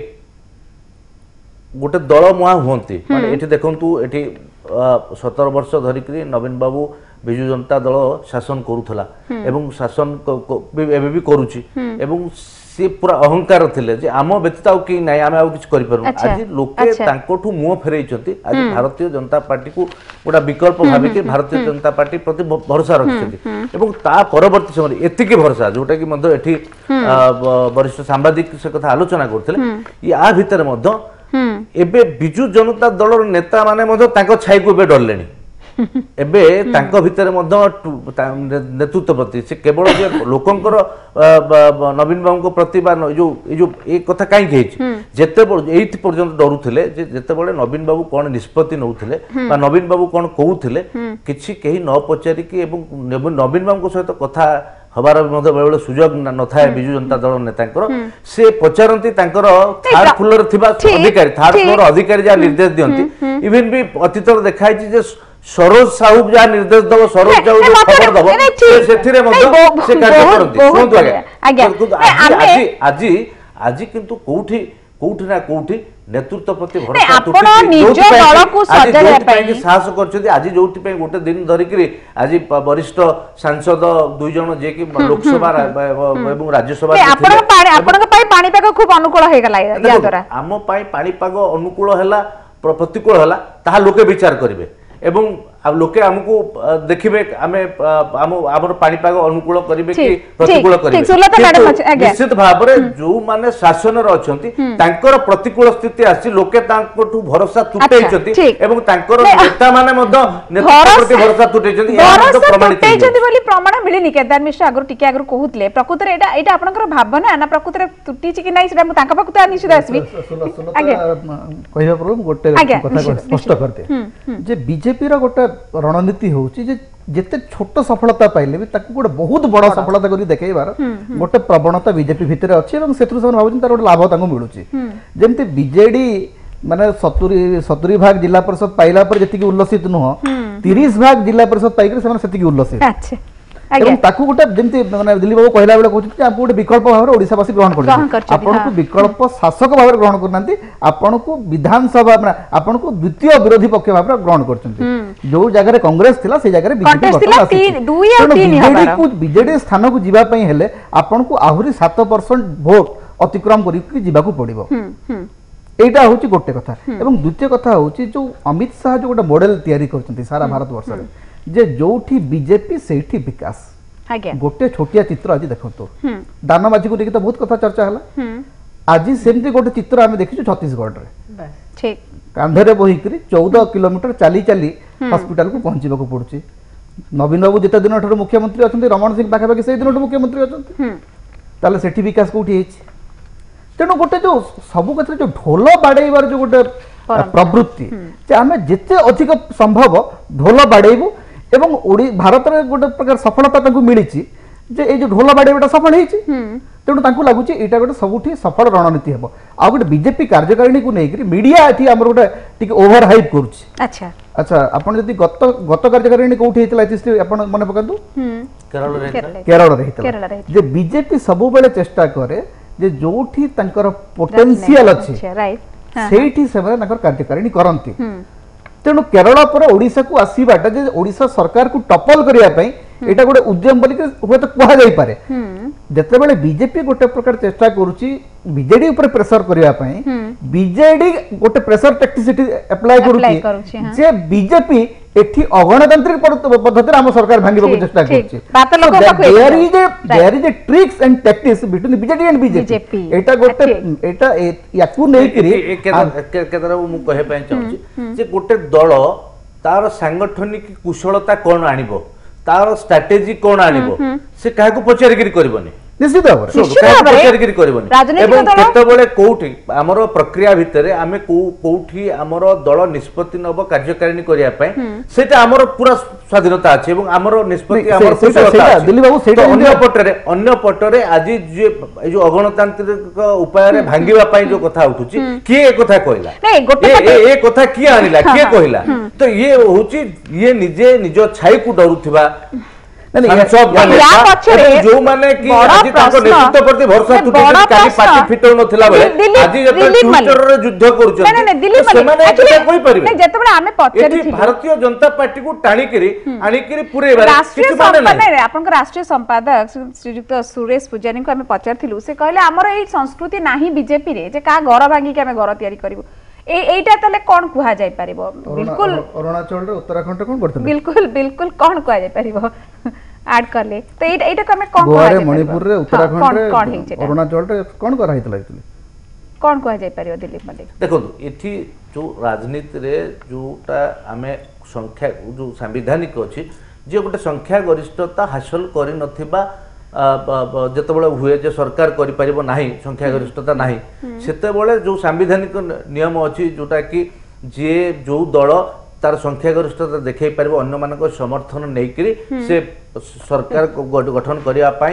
Speaker 4: गोटे दल मुहा हुंती माने एठी देखंतु एठी सतर वर्ष धरिक नवीन बाबू विजु जनता दल शासन करूथला एवं शासन एबे भी करूची एवं से पूरा अहंकार थिले जे आम व्यतीत आउ कि नाही आमे आउ किछ करि परु आज लोके तांकोठु मुह फेरैचंती आज भारतीय जनता पार्टी को गोटा विकल्प भाबी कि भारतीय जनता पार्टी प्रति भरोसा रखिसंती एवं ता परवर्ती समय एतिकी भरोसा जोटा कि मध्य एठी वरिष्ठ सांबादिक से कथा आलोचना करथिले या भितर मध्य एबे बिजु जनता दलर नेता माने मध्य तांको छाई को बे डरलेनी एबे तांको भितर मध्य नेतृत्व प्रति से केवल जे लोकंकर नवीन बाबू को प्रति बा जो जो ए कथा काई कहिछि जेते एइथ पर्यंत डरुथिले जे जेते बळे नवीन बाबू कोन निष्पत्ति नउथिले बा नवीन बाबू कोन कहउथिले किछि केही न पचारि कि एवं नवीन बाबू को सहित कथा हबार बेले बेले सुजोग न था विजु जनता दल नेता से पचारती थार्ड फ्लोर अधिकारी थार्ड फ्लोर अधिकारी जहाँ निर्देश दियंती इवन भी अतीत देखा जे सरोज साहू जहाँ निर्देश दब सरोज साहू जो खबर दब से कार्य आज आज किंतु कोठी कोठी ना कोठी नेतृत्व प्रति साहस कर आज जो गोटे दिन धरिक आज वरिष्ठ सांसद दुई जन जे कि लोकसभा एवं राज्यसभा
Speaker 3: खूब अनुकूल
Speaker 4: आम पाणीपाग अनुकूल है प्रतिकूल है ताहा लोके विचार करेंगे एवं लोके हमको देखिबे आमे आमर पाणीपाग अनुकूल करिवे कि प्रतिकूल करिवे निश्चित भाव में जो माने शासन रे अछंती तांकर प्रतिकूल स्थिति आसी लोके तांकोठु भरोसा तुटेइछंती एवं तांकर नेता माने मध्य नेतृत्व प्रति भरोसा तुटेइछंती
Speaker 3: भरोसा तुटेइछंती बोली प्रमाण मिलिनी केदार मिश्र आगर टिके आगर कहउतले प्रकृत रे एटा एटा आपनकर भावना ना प्रकृत रे तुटीछि कि नै सेटा मु तांका पाकु त निश्चित आसबी
Speaker 7: आगे कहिबा पर गोटे कथा स्पष्ट करते जे बीजेपी रो गोटे रणनीति होची जे जेते छोट सफलता पाइले भी ताकू गोटे बहुत बड़ सफलता करी देखेबार गोटे प्रवणता बीजेपी भितर अछि एवं सेतु सब भाबुन तार गोटे लाभ तांको मिलुची जेमते बीजेडी माने सत्तरी सत्तरी भाग जिला परिषद पाइला पर जति उल्लसित नुह तीस भाग जिला परिषद पाइकर से सेति उल्लसित
Speaker 3: अच्छा
Speaker 7: एवं ताकू गोटे जेमती माने दिलीप बाबू कहला बेले कहउछि जे आपको गोटे विकल्प भाव ओडिसावासी ग्रहण करछन आपनको विकल्प शासक भाव ग्रहण करनांती आपनको विधानसभा आपनको द्वितीय विरोधी पक्ष भाव ग्रहण करछन जो जगह रे कांग्रेस थिला से जगह रे बीजेपी दुई और तीन हबार को बीजेडी स्थान को जिबा पई हेले आपनको आहुरी सात परसेंट वोट अतिक्रम करि कि जिबा को पड़िबो एटा होची गोटे कथा एवं द्वितीय कथा होची जो अमित शाह जो गोटे मॉडल तयारी करछंती सारा भारत वर्ष रे जे जोठी बीजेपी सेठी विकास गोटे छोटिया चित्र आज देखो दानमाझी को देखि तो बहुत कथा चर्चा हला आज सेमती गोटे चित्र आमे देखिछु छत्तीसगढ़ रे
Speaker 3: ठीक
Speaker 7: कांधरे बहिकरी चौदह किलोमीटर चाली चाली हॉस्पिटल को पहुंचीबा को पड़ुची नवीन बाबू जेते दिन ठरो मुख्यमंत्री अछंती रमण सिंह पाखा पाखी से दिन ठरो मुख्यमंत्री अछंती ताले सेठी विकास कोठी हेछि तेनो गोटे जो सब क्षेत्र जो ढोल बाड़ेइबार जो गोटे प्रवृत्ति जे आमे जेते अधिक संभव ढोल बाड़ेइबु एवं ओडी भारत रे गोटे प्रकार सफलता ताकू मिलिछि जे ए जो ढोल बाड़ेइबाटा सफल हेछि तेणु ताकू लागुछि एटा गोटे सबुठी सफल रणनीति हेबो आ गोटे बीजेपी कार्यकारिणी को नेकरी मीडिया एठी हमर गोटे टिके ओवर हाइप करूछि अच्छा अच्छा आपण जदी गत गत कार्यकारिणी कोठी हेतला इतिश्री आपण मने पकांतु
Speaker 4: केरल रे
Speaker 7: केरल रे हेतला जे बीजेपी सबु बेले चेष्टा करे जे जोठी तांकर पोटेंशियल अछि राइट सेठी सेबा तांकर कार्यकारिणी करंती तेणु केरल पर ओडिशा को आसीबाटा जे ओडिशा सरकार को टपल करिया पई एटा गोटे उद्यम बोली के तो कहा जाई पारे जते बेले बीजेपी गोटे प्रकार चेष्टा करूची बीजेडी ऊपर प्रेशर करिया पई बीजेडी गोटे प्रेशर टैक्टिसिटी अप्लाई करूची जे बीजेपी एठी अगणतांत्रिक पद्धति हम सरकार भांगी को चेष्टा करछि there is a there is a tricks and tactics between BJD and BJP एटा गोटे एटा याकू नै करी
Speaker 4: केदरा मु कहे पय चाहूची जे गोटे दल तार सांगठनिक कुशलता कोन आनिबो तार स्ट्रेटेजी कोन आनिबो से काहे को पचारिगिरी करबनी
Speaker 7: निश्चित भाव
Speaker 4: पचारिगिरी करबनी एवं केतबेले कोठी हमरो प्रक्रिया भितरे आमे कोठी हमरो दल निष्पत्ति नब कार्यकारिणी करिया पय सेटा हमरो पूरा स्वाधीनता अछि एवं हमरो निष्पत्ति हमरो कुशलता अछि दिल्ली बाबू सेटा अन्य पटरे अन्य पटरे आज जे जो अगणतांत्रिक उपाय रे भांगीबा पय जो कथा उठुची के ए कथा कहला ए ए कथा की आनिला के कहला तो ये होची ये निजे निजो छाई को डरुथिबा सांसद
Speaker 3: या
Speaker 4: बने
Speaker 3: पछरे
Speaker 4: এবং जो माने कि
Speaker 3: बड़ा
Speaker 4: आज ताको
Speaker 3: प्रश्न-
Speaker 4: नेतृत्व प्रति भरोसा
Speaker 3: नहीं,
Speaker 4: टूटी
Speaker 3: बड़ा
Speaker 4: काली
Speaker 3: प्रश्न-
Speaker 4: पार्टी फिटौ नथिला बेले
Speaker 3: दिलीप-
Speaker 4: आज जब
Speaker 3: दिलीप मल्लिक।
Speaker 4: ट्विटर रे युद्ध
Speaker 3: नहीं, नहीं,
Speaker 4: करूछन
Speaker 3: दिलीप
Speaker 4: से माने
Speaker 3: actually-
Speaker 4: एटा कोई परिबे
Speaker 3: नहीं, जेतेबेले आमे पचारि
Speaker 4: एठी भारतीय जनता पार्टी को टाणी करी आनी करी पूरे
Speaker 3: राष्ट्रीय
Speaker 4: किछु माने
Speaker 3: संपादक
Speaker 4: नहीं
Speaker 3: आपन राष्ट्रीय संपादक श्रीयुक्त सुरेश पूजारी को आमे पचारथिलु से कहले हमर एई संस्कृति नाही बीजेपी रे जे का घर भांगी के आमे घर तयारी करिवो ए एटा तले कोन कुहा जाय परिबो बिल्कुल
Speaker 7: अरुणाचल रे उत्तराखंड कोन करथले
Speaker 3: बिल्कुल बिल्कुल कोन कुहा जाय परिबो ऐड करले तो एटा एटा को आमे कोन
Speaker 7: गोवा
Speaker 3: कुहा
Speaker 7: रे
Speaker 3: जाय
Speaker 7: मणिपुर रे उत्तराखंड रे
Speaker 3: कोन हेइ जेटा
Speaker 7: अरुणाचल रे कोन करा हितला एक्चुअली
Speaker 3: कोन कुहा जाय परिबो दिलीप मल्लिक
Speaker 4: देखो एठी जो राजनीति रे जोटा आमे संख्या जो संवैधानिक अछि जे गोटे संख्या गरिष्ठता हासिल करि नथिबा जेतेबेले हुए जे सरकार करि परिबो नाही संख्या गरिष्ठता नाही सेतेबेले जो संवैधानिक नियम अछि जोटा कि जे जो दल तार संख्या गरिष्ठता देखै परिबो अन्य मानक समर्थन नै करी से सरकार को गठन करिया पई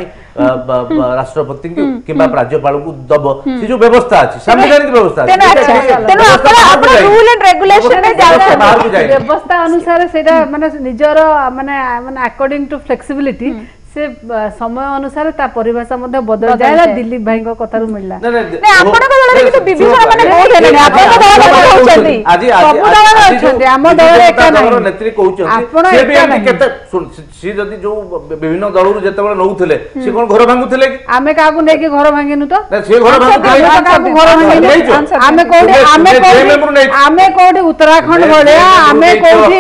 Speaker 4: राष्ट्रपति किबा राज्यपाल को दब से जो व्यवस्था अछि संवैधानिक व्यवस्था
Speaker 3: तेनो अच्छा तेनो आपण आपण रूल एंड रेगुलेशन रे जाउ
Speaker 6: व्यवस्था अनुसार सेटा माने निजर माने माने अकॉर्डिंग टू फ्लेक्सिबिलिटी से समय अनुसार ता परिभाषा मध्ये बदल जायला दिलीप भाई को कथा रु मिलला
Speaker 4: नै
Speaker 3: नै आपण को दल रे किछु विभीषण माने बहुत हेले आपण को दल रे कहउछथि
Speaker 4: आजि आजि
Speaker 6: सब दल रे अछथि हम दल रे एका नै
Speaker 4: नेत्री कहउछथि से भी हम केते सी जदी जो विभिन्न दल रु जेतेबेले नउथले से कोन घर भांगुथले कि
Speaker 6: आमे काकू नै कि घर भांगिनु तो
Speaker 4: ना से घर भांगुथले
Speaker 6: काकू घर भांगिनु आमे कोडी आमे कोडी आमे कोडी उत्तराखंड भलिया आमे कोडी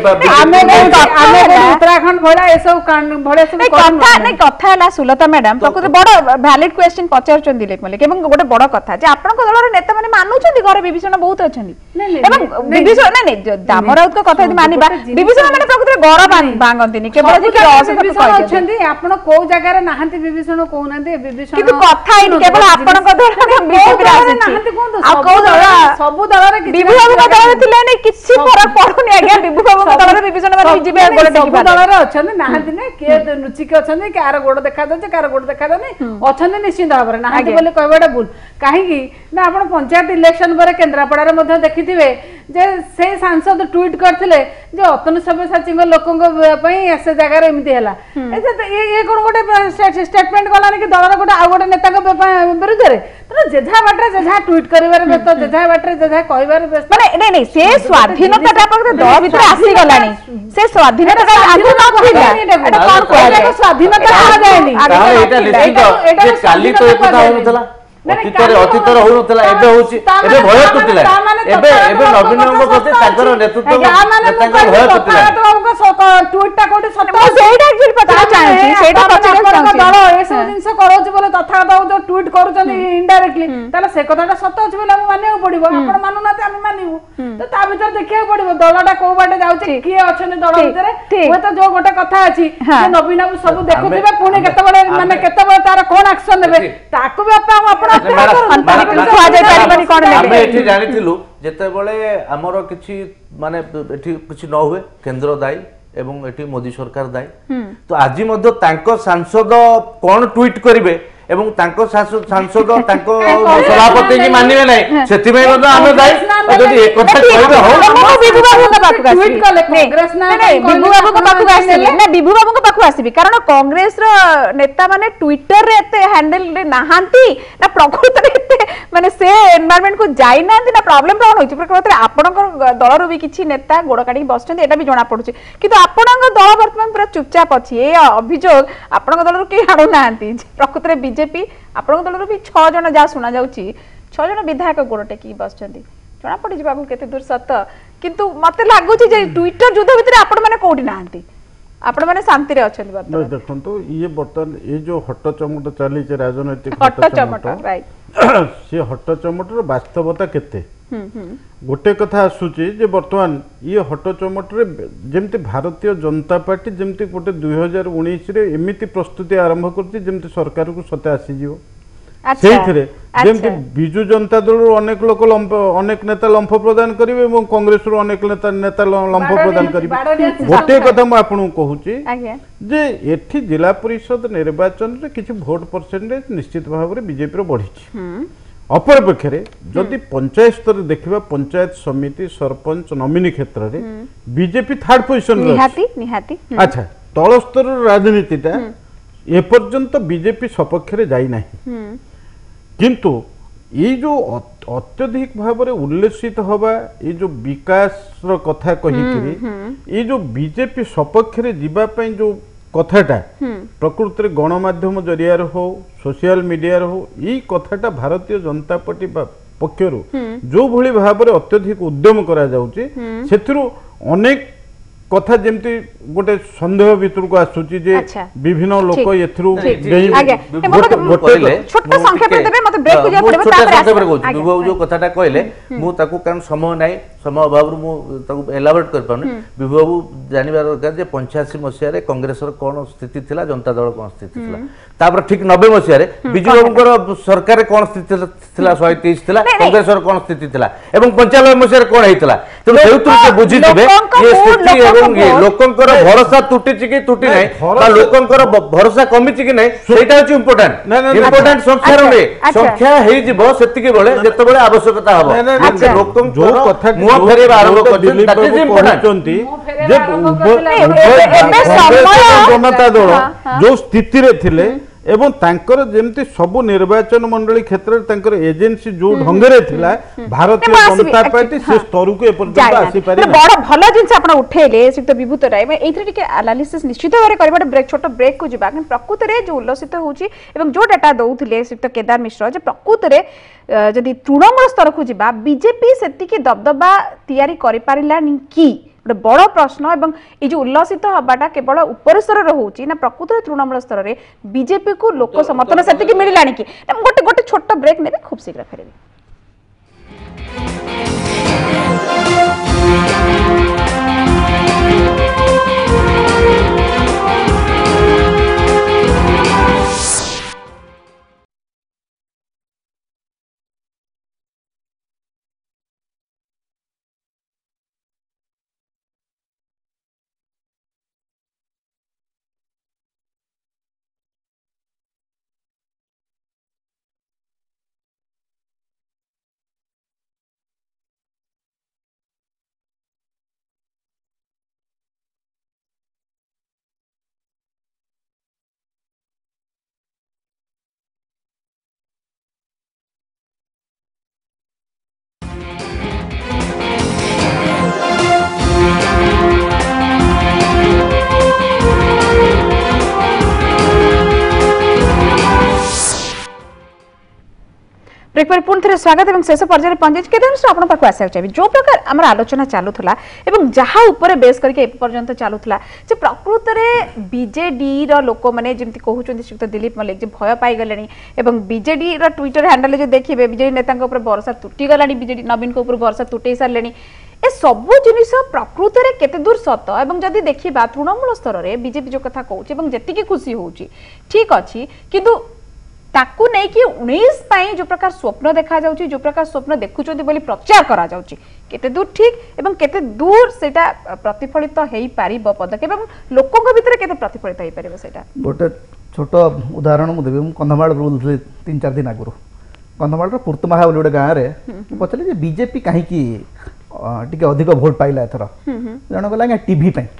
Speaker 6: आमे कोडी आमे कोडी उत्तराखंड भलिया ए सब भलिया सब
Speaker 3: कथा नहीं कथा है सुलता मैडम प्रकृत बड़ वैलिड क्वेश्चन पचार दिलीप मल्लिक एवं गोटे बड़ कथा जे आपन को दलर नेता माने मानुछन्ती घर विभीषण बहुत अछन्ती एवं विभीषण नै नै दाम राउत को कथा मानिबा विभीषण माने प्रकृत घर भांगंतीनी केवल जे
Speaker 6: विभीषण अछन्ती आपन को जगह रे नाहंती विभीषण को नाहंती विभीषण
Speaker 3: किंतु कथा इन केवल आपन को दलर बीजेपी रे नाहंती कोन आ को दल
Speaker 6: सब दल रे
Speaker 3: विभू बाबू को दलर थिले नै किछि फरक पडुनी आज्ञा विभू बाबू को दलर विभीषण माने जिबे गोटे
Speaker 6: सब दल रे अछन्ती नाहंती नै के नुची के अछन्ती कार गोड़ देखा दे कार गोड़ देखा दे अछन्ती निश्चित भाव रे नाहंती बोले कहबाटा भूल काहेकि ना आपण पंचायत इलेक्शन पर केन्द्रापड़ा रे मध्ये देखिथिबे जे से सांसद ट्वीट करथिले जे अतनु सब्यसाची लोकंग पई ऐसे जगह रे एमिति हला ए ये कोन गोटे स्टेटमेंट गलानी कि दलर गोटे आ गोटे नेता के विरुद्ध रे त जेझा बाटरे जेझा ट्वीट करिवार व्यस्त जेझा बाटरे जेझा कहबार व्यस्त
Speaker 3: माने नै नै से स्वाधीनता पर दल भीतर आसी गलानी से स्वाधीनता आगु न कहिला एटा कोन कहला
Speaker 6: स्वाधीनता कहा जायनी
Speaker 4: ताले एटा निश्चित जे काली तो एक कथा होनथला अतीतर अतीतर होनथला एबे होची एबे भय टुटिला एबे एबे नवीन को कहते ताकर नेतृत्व नेताकर भय टुटिला
Speaker 6: ट्वीटटा कोठी सत्य
Speaker 3: सेटा एक्चुअली पता चाहछि सेटा पचरे चाहछि
Speaker 6: दल एसो जिंस करोछ बोले तथा जो ट्वीट करूछन इनडायरेक्टली ताले से कथाटा सत्य अछि बोले हम मानियो पड़िबो आपण मानु नाते हम मानिबो तो ता भीतर देखिया पड़िबो दलटा को बाटे जाउछि किए अछन दल भीतर ओ तो जो गोटे कथा अछि जे नवीन बाबू सब देखुथिबे पुणी केते बळे माने केते बळे तार कोन एक्शन नेबे ताकू भी आपण आपण
Speaker 4: जानिथिलु जेतेबेले हमर किछि माने एठी किछि न हुए केंद्र दायी एवं एठी मोदी सरकार दायी तो आज मध्य तांको सांसद कोन ट्वीट करिवे एवं तांको सांसद तांको सभापति की मानिबे नै सेति में मध्य हम दायी जदी एक कथा कहबे हो
Speaker 3: विभू बाबू के पाखु
Speaker 6: ट्वीट कले कांग्रेस ना
Speaker 3: विभू बाबू के पाखु आसीबे ना विभू बाबू के पाखु आसीबे कारण कांग्रेस रो नेता माने ट्विटर रे एते हैंडल रे नाहांती ना प्रकृत रे एते माने से एनवायरनमेंट को जाई नांती ना प्रॉब्लम कोन होची प्रकृत रे आपन को दल रो भी किछि नेता गोड़ काटी बसचंदी एटा भी जणा पडुची किंतु आपन को दल वर्तमान पूरा चुपचाप अछि ए अभियोग आपन को दल रो के हाडू नांती प्रकृत रे बीजेपी आपन दल भी छह जन जा सुना जाउची छह जन विधायक गोड़ टेकी बसचंदी जना पड़ी बाबू केते दूर सत किंतु मते लागुची जे ट्विटर युद्ध भीतर आपण माने कोठी नांती आपण माने शांति रे अछन बात
Speaker 5: नै देखंतु ये बर्तन ये जो हट्ट चमट चली जे राजनीतिक
Speaker 3: हट्ट चमट राइट
Speaker 5: से हट्ट चमटर वास्तवता केते गोटे कथा आसुची जे वर्तमान ये हट्ट चमट रे जेमति भारतीय जनता पार्टी जेमति गोटे दो हज़ार उन्नीस रे एमिति प्रस्तुति आरंभ करती जेमति सरकार को सते आसी जिवो सेथिरे जेमति बिजु जनता दल अनेक लोक अनेक नेता लंफ प्रदान करिवे एवं कांग्रेस रो अनेक नेता नेता लंफ प्रदान करिवे गोटे कथा म आपन कहूची जे एठी जिला परिषद निर्वाचन रे किछि वोट परसेंटेज निश्चित भाव रे बीजेपी रो बढ़िछि अपर पक्षरे जदि पंचायत स्तर देखिबा पंचायत समिति सरपंच नॉमिनी क्षेत्र रे बीजेपी थर्ड पोजीशन रे
Speaker 3: निहाती निहाती
Speaker 5: अच्छा तल स्तर राजनीतिटा एपर्यंत बीजेपी सपक्ष जाई नहीं किंतु ये जो अत्यधिक भाव उल्लेसित हवा ये जो विकास कथा कही ये जो बीजेपी सपक्ष जीवाई जो कथाटा प्रकृत में गणमाध्यम जरिया हो सोशल मीडिया हो ये कथाटा भारतीय जनता पार्टी पक्षर जो भली भाव अत्यधिक उद्यम करा जाउची सेथिरु अनेक कथा जेमती गोटे संदेह भीतर को आसुची जे विभिन्न लोक एथरु
Speaker 3: छोटा संक्षेप देबे मते ब्रेक हो जाय पड़बे तापर
Speaker 4: विभू जो कथाटा कहले मु ताकू कारण समय नाही समय अभाव मु ताकू एलाबोरेट कर पाउनी विभू जानिबार दरकार जे पचासी मसिया रे कांग्रेस र कोन स्थिति थिला जनता दल कोन स्थिति थिला तापर ठीक नब्बे मसिया रे बिजू बाबूकर सरकार कोन स्थिति थिला एक सौ तीस थिला कांग्रेस र कोन स्थिति थिला एवं पचानवे मसिया रे कोन हेतिला तो हेतु से बुझी दिबे ये स्थिति एवं ये लोकंकर भरोसा तुटी कि तुटी नै बा लोकंकर भरोसा कमी कि नै सेटा अछि इंपोर्टेंट इंपोर्टेंट संख्या रे संख्या हेइ जिवो सेति के बेले जते बेले आवश्यकता हबो जे लोकंकर जो कथा मुआ फेरे आरंभ करछन दैट इज इंपोर्टेंट जे जनता दल जो स्थिति रे थिले एवं तांकर जेमती सबु निर्वाचन मंडली क्षेत्र तांकर एजेंसी जो ढंगरे थिला भारतीय जनता पार्टी से स्तर को एपर्यंत आसी पारि
Speaker 3: बड़ भलो जिंस आपण उठेले सिक्त विभूत राय मैं एथरे टिके एनालिसिस निश्चित भाबरे करबा ब्रेक छोटो ब्रेक को जिबा कि प्रकृत रे जो उल्लसित होउची एवं जो डाटा दउथिले सिक्त केदार मिश्र जे प्रकृत रे जदी तृणमूल स्तर को जिबा बीजेपी सेति के दबदबा तयारी करि पारिलानी की गोटे बड़ प्रश्न एवं ये जो उल्लसित हवाटा केवल उपर स्तर होउची ना प्रकृत तृणमूल स्तर रे बीजेपी को लोक समर्थन सेति मिलानी कि गोटे गोटे छोट ब्रेक ने खूब शीघ्र फेरबे। ब्रेक पर पुनः स्वागत एवं शेष पर्यायर पंचायत केदार आपण पाखु आसा चाहिए जो प्रकार आम आलोचना चलुला एवं जहाँ उपर बेस करके एपर्यंत चलुला जे प्रकृत में बीजेडी रो लोक मैंने जमी कहते श्रीयुक्त दिलीप मल्लिक भय पाई गले एवं बीजेडी रो ट्विटर हैंडल जो देखिए बीजेडी नेता भरोसा तुटीगला बीजेडी नवीन को भरोसा तुटे सारे ए सबू जिनिस प्रकृत में केते दूर सत एवं जदि देखा तृणमूल स्तर में बीजेपी जो कथा कहूँ जी खुशी होची ठीक अच्छी किंतु ताकू नहीं कि उन्नीस पाई जो प्रकार स्वप्न देखा जाउची जो प्रकार स्वप्न देखुचोदी बोली प्रचार करा जाउची केते दूर ठीक एवं केते दूर सेटा प्रतिफलित हेई पारिबो पदक्षेप एवं लोकक भितर केते प्रतिफलित हेई पारिबो सेटा
Speaker 7: गोटे छोट उदाहरण मु देबी कंधमाल रूल तीन चार दिन आगुरु कंधमाल रो पुर्तमाहा बोली गोटे गाँव रे पचले जे बीजेपी काहे की टिके अधिक वोट पाइला एथरा जण गला टीवी पे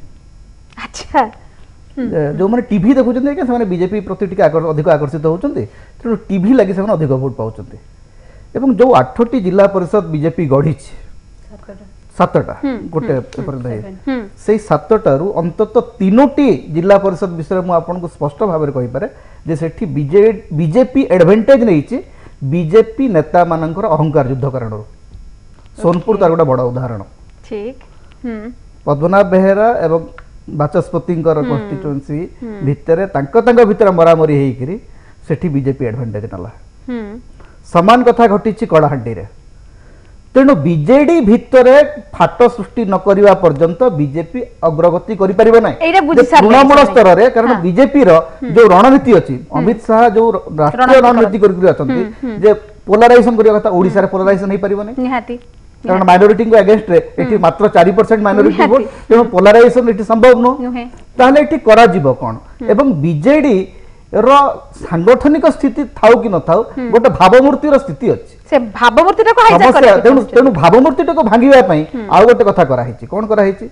Speaker 3: अच्छा
Speaker 7: जो मैंने टीवी देखुं से बीजेपी प्रति अधिक आकर्षित होती तेणु टीवी लगी से अधिक भोट पाँच एवं जो आठटी जिला परिषद बीजेपी गढ़ी सातटा गोटे से सातटारू अंतत तीनोटी जिला परिषद विषय मुझे आपको स्पष्ट भाव में कहीपे जे सेठी बीजेपी एडभांटेज नहीं बीजेपी नेता मानकर अहंकार युद्ध कारण सोनपुर तार गोटे बड़ उदाहरण
Speaker 3: ठीक
Speaker 7: पद्मनाभ बेहेरा एवं बाचस्पति कन्स्टिट्युएंसी भितर भितर मरामरी होकर सेठी बीजेपी एडभांटेज नाला समान कथा घटी कलाहांडी रे तेणु बीजेडी भितर फाट सृष्टि न करने पर्यंत बीजेपी अग्रगति करि परिबे नै तृणमूल स्तर रे कारण बीजेपी रो जो रणनीति अछि अमित शाह जो राष्ट्रीय रणनीति करि अछंती जे पोलराइजेशन करिया कथा ओडिसा रे पोलराइजेशन नै परिबो नै निहाती कारण माइनॉरिटी को अगेंस्ट रे एठी मात्र चार परसेंट माइनॉरिटी वोट तेणु पोलराइजेशन एठी संभव न ताले एठी करा जीवो कोन एवं बीजेडी रो सांगठनिक स्थिति थाउ कि न थाउ गोटे भावमूर्ति रो स्थिति अछि
Speaker 3: से भावमूर्ति को हाइजा करे
Speaker 7: तेणु तेणु भावमूर्ति को भांगिबा पई आ गोटे कथा करा हिची कोन करा हिची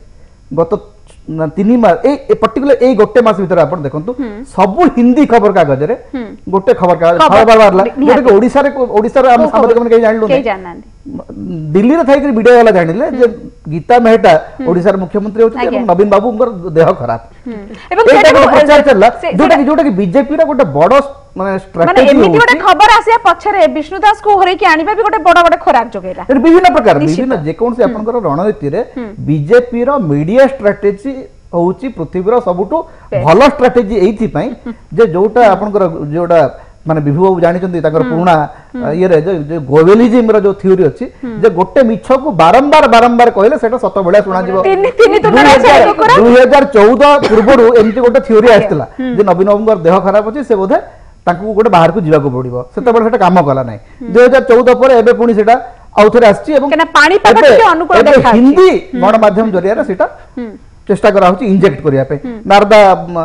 Speaker 7: गत तीन मास ए पर्टिकुलर ए गोटे मास भीतर आपण देखंतु सब हिंदी खबर कागज रे गोटे खबर कागज खबर बारला गोटे ओडिसा रे ओडिसा रे हम सामरिक मन के जानलु
Speaker 3: के जाननांदी
Speaker 7: दिल्ली रे थाई वीडियो वाला जानिले जे गीता मेहटा ओडिसा रे मुख्यमंत्री होते এবং नवीन बाबू उनकर देह खराब
Speaker 3: एवं
Speaker 7: सेटा चलला जोटा जोटा कि बीजेपी रा गोटे बड़ माने
Speaker 3: स्ट्रेटजी माने एमिति गोटे खबर आसिया पछरे विष्णुदास को हरे कि आनिबा भी गोटे बड़ बड़ खराब जोगेला
Speaker 7: विभिन्न प्रकार विभिन्न जे कोन से आपनकर रणनीति रे बीजेपी रा मीडिया स्ट्रेटजी होउची पृथ्वी रा सबुटो भलो स्ट्रेटजी एथि पई जे जोटा आपनकर जोटा माने विभू बाबू जानि चंदी ताकर पुराना ये रे जो गोवेलिज्म रा जो थ्योरी अछि जे गोटे मिछ को बारंबार बारंबार कहले सेटा सत बळिया सुना जिवो
Speaker 3: तीन तीन तुलना
Speaker 7: दो हज़ार चौदह पूर्वरु एमती गोटे थ्योरी आस्तिला जे नवीन बाबूंकर देह खराब अछि से बोधे ताकू गोटे बाहर को जीवा को पड़िबो सेटा बळे सेटा काम कला नै दो हज़ार चौदह पर एबे पुनी सेटा आउथरे आछि एवं
Speaker 3: केना पानी पाग के अनुकूल देखा
Speaker 7: हिंदी गण माध्यम जरिया रे सेटा चेष्टा करा होची इंजेक्ट करिया पे नारदा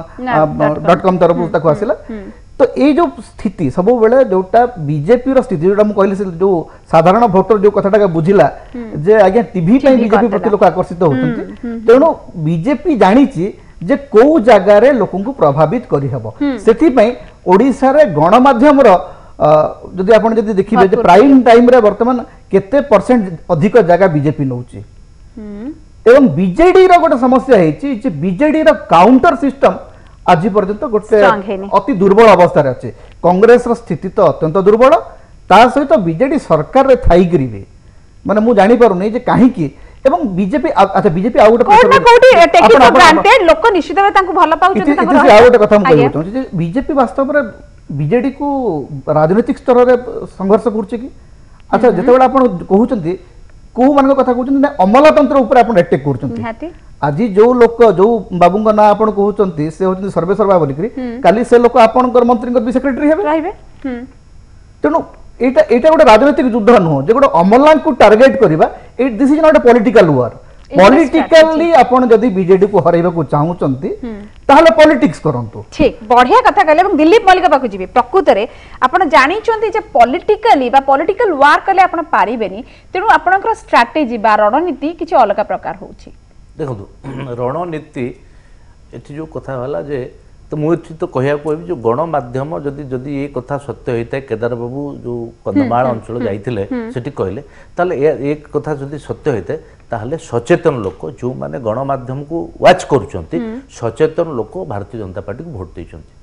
Speaker 7: डॉट कॉम तरफ तक आसिला तो ये जो स्थिति सब बेले जोटा बीजेपी रो स्थिति जोटा मु कहली जो साधारण भोटर जो कथाटा बुझिला जे आज्ञा टीवी पे बीजेपी प्रति लोक आकर्षित होतंती तेणु बीजेपी जानिची जे को जगह रे लोकन को प्रभावित करि हबो सेति पई ओडिसा रे गणमाध्यम रो जदि आपण जदि देखिबे जे प्राइम टाइम रे वर्तमान केते परसेंट अधिक जगह बीजेपी नउची एवं बीजेडी रो गोटे समस्या हेची जे बीजेडी रो काउंटर सिस्टम आज पर्यंत गोटे अति दुर्बल अवस्था रे अछि कांग्रेस रो स्थिति तो अत्यंत दुर्बल ता सहित बीजेडी सरकार रे थाई करिवे माने मु जानि पारु नै जे काहे की एवं बीजेपी अच्छा बीजेपी आ गोटे
Speaker 3: कोन कोठी टेक फॉर ग्रांटेड लोक निश्चित भाबे तांको भल पाउछन तांको
Speaker 7: आ गोटे कथा हम कहू जे बीजेपी वास्तव रे बीजेडी को राजनीतिक स्तर रे संघर्ष करछ की अच्छा जते बेला आपण कहउचंती को मान कथा कहउचंती अमलतंत्र ऊपर आपण अटैक करचंती आज जो लोक जो बाबूंग ना आपण कहउचंती से होचंती सर्वे सर्वा बोलिकरी काली से लोक आपणकर मंत्री भी सेक्रेटरी हेबे
Speaker 3: रहबे
Speaker 7: तेनु एटा एटा गोटे राजनीतिक युद्ध नुह जे गोटे अमला को टार्गेट करबा it this is not a political war politically आपण जदी बीजेडी को हराइबा को चाहउचंती ताहले पॉलिटिक्स करंतु
Speaker 3: ठीक बढ़िया कथा कहले এবং दिलीप मल्लिक पाखु जिबे प्रकृत रे आपण जानि चंती जे पॉलिटिकली बा पॉलिटिकल वार कले आपण पारिबेनी तेनु आपणकर स्ट्रेटजी बा रणनीति किछि अलग प्रकार होउछि
Speaker 4: देखो रणनीति एठी जो कथा होला जे तो मुझे तो कहया कहबी जो गणमाध्यम जदि जदि ये कथा सत्य होता है केदार बाबू जो कंधमाल अंचल जाइथिले सेठी कहले ताले एक कथा जदि सत्य होता है ताहले सचेतन लोक जो माने गणमाध्यम को वाच करूचंती सचेतन लोक भारतीय जनता पार्टी को वोट देचंती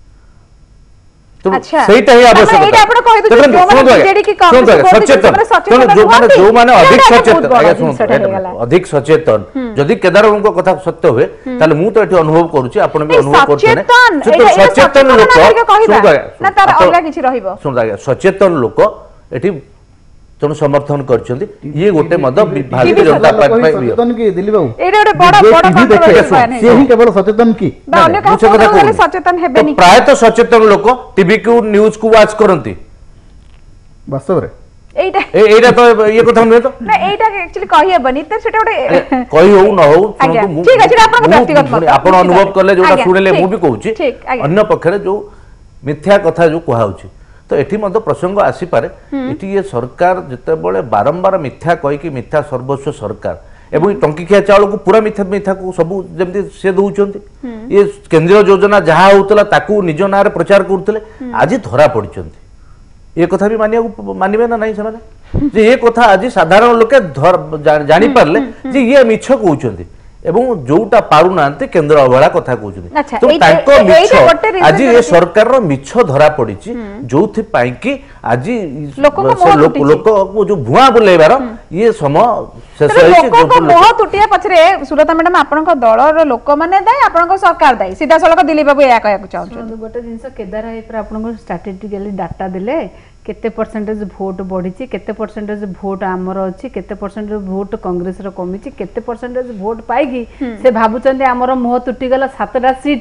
Speaker 3: अच्छा
Speaker 4: सेटा ही आवश्यक
Speaker 3: एटा आपण कहि दु जो माने बीजेडी की कांग्रेस
Speaker 4: सचेतन जो माने जो माने अधिक सचेतन आगे सुन अधिक सचेतन जदि केदार बाबू को कथा सत्य हुए ताले मु तो एठी अनुभव करूची आपण भी अनुभव करछने सचेतन लोक
Speaker 3: ना तार अलग किछि रहिबो
Speaker 4: सुन सचेतन लोक एठी तुम समर्थन करछंती ये गोटे मद भारतीय जनता पार्टी
Speaker 7: सचेतन की दिलीप बाबू
Speaker 3: एरे गोटे बड़ बड़ कंट्रोवर्सी
Speaker 7: से ही केवल सचेतन की
Speaker 3: बा अन्य कथा सचेतन हेबे नि
Speaker 4: प्राय तो सचेतन लोक टीवी को न्यूज को वाच करंती
Speaker 7: वास्तव रे
Speaker 3: एटा
Speaker 4: एटा तो ये कथा नै तो
Speaker 3: ना एटा एक्चुअली कहि हेबनी त सेटा गोटे
Speaker 4: कहि हो न हो
Speaker 3: ठीक अछि आपन व्यक्तिगत मत
Speaker 4: आपण अनुभव करले जोटा सुनले मु भी कहूची अन्य पक्षरे जो मिथ्या कथा जो कहा होची तो एठी मत प्रसंग आसी पारे एठी ये सरकार जते बळे बारंबार मिथ्या कहि कि मिथ्या सर्वस्व सरकार एवं टंकीखिया चाउल को पूरा मिथ्या मिथ्या को सब जेमती से दउचंती ये केंद्रीय योजना जहा होतला ताकू निज नारे प्रचार करथले आज धरा पड़चंती ये कथा भी मानिया मानिबे ना नहीं समान जे ये कथा आज साधारण लोके जानि पारले जे ये मिछ कहउचंती एवं जोटा पारु नांते केंद्र अवहेला कथा कहउचंती तो ताको मिछ आज ये सरकार रो मिछ धरा पड़िची जोथि पाई कि आज लोक लोक को जो भुआ बुलेबार ये समय शेष होइची
Speaker 3: लोक मोह टुटिया पछरे सुरता मैडम आपनका दल रो लोक माने दाई आपनका सरकार दाई सीधा सलक दिलीप बाबू या कहया चाहू
Speaker 6: गोटे जिंस केदार है पर आपनका स्ट्रैटेजिकली डाटा दिले केते परसेंटेज भोट बढ़ी केते परसेंटेज भोट आमर अच्छी केते परसेंटेज भोट कांग्रेस रो कमी केते परसेंटेज भोट पाइकी से भाबुचंदी आमर मुह तुटी गला सातटा सीट रे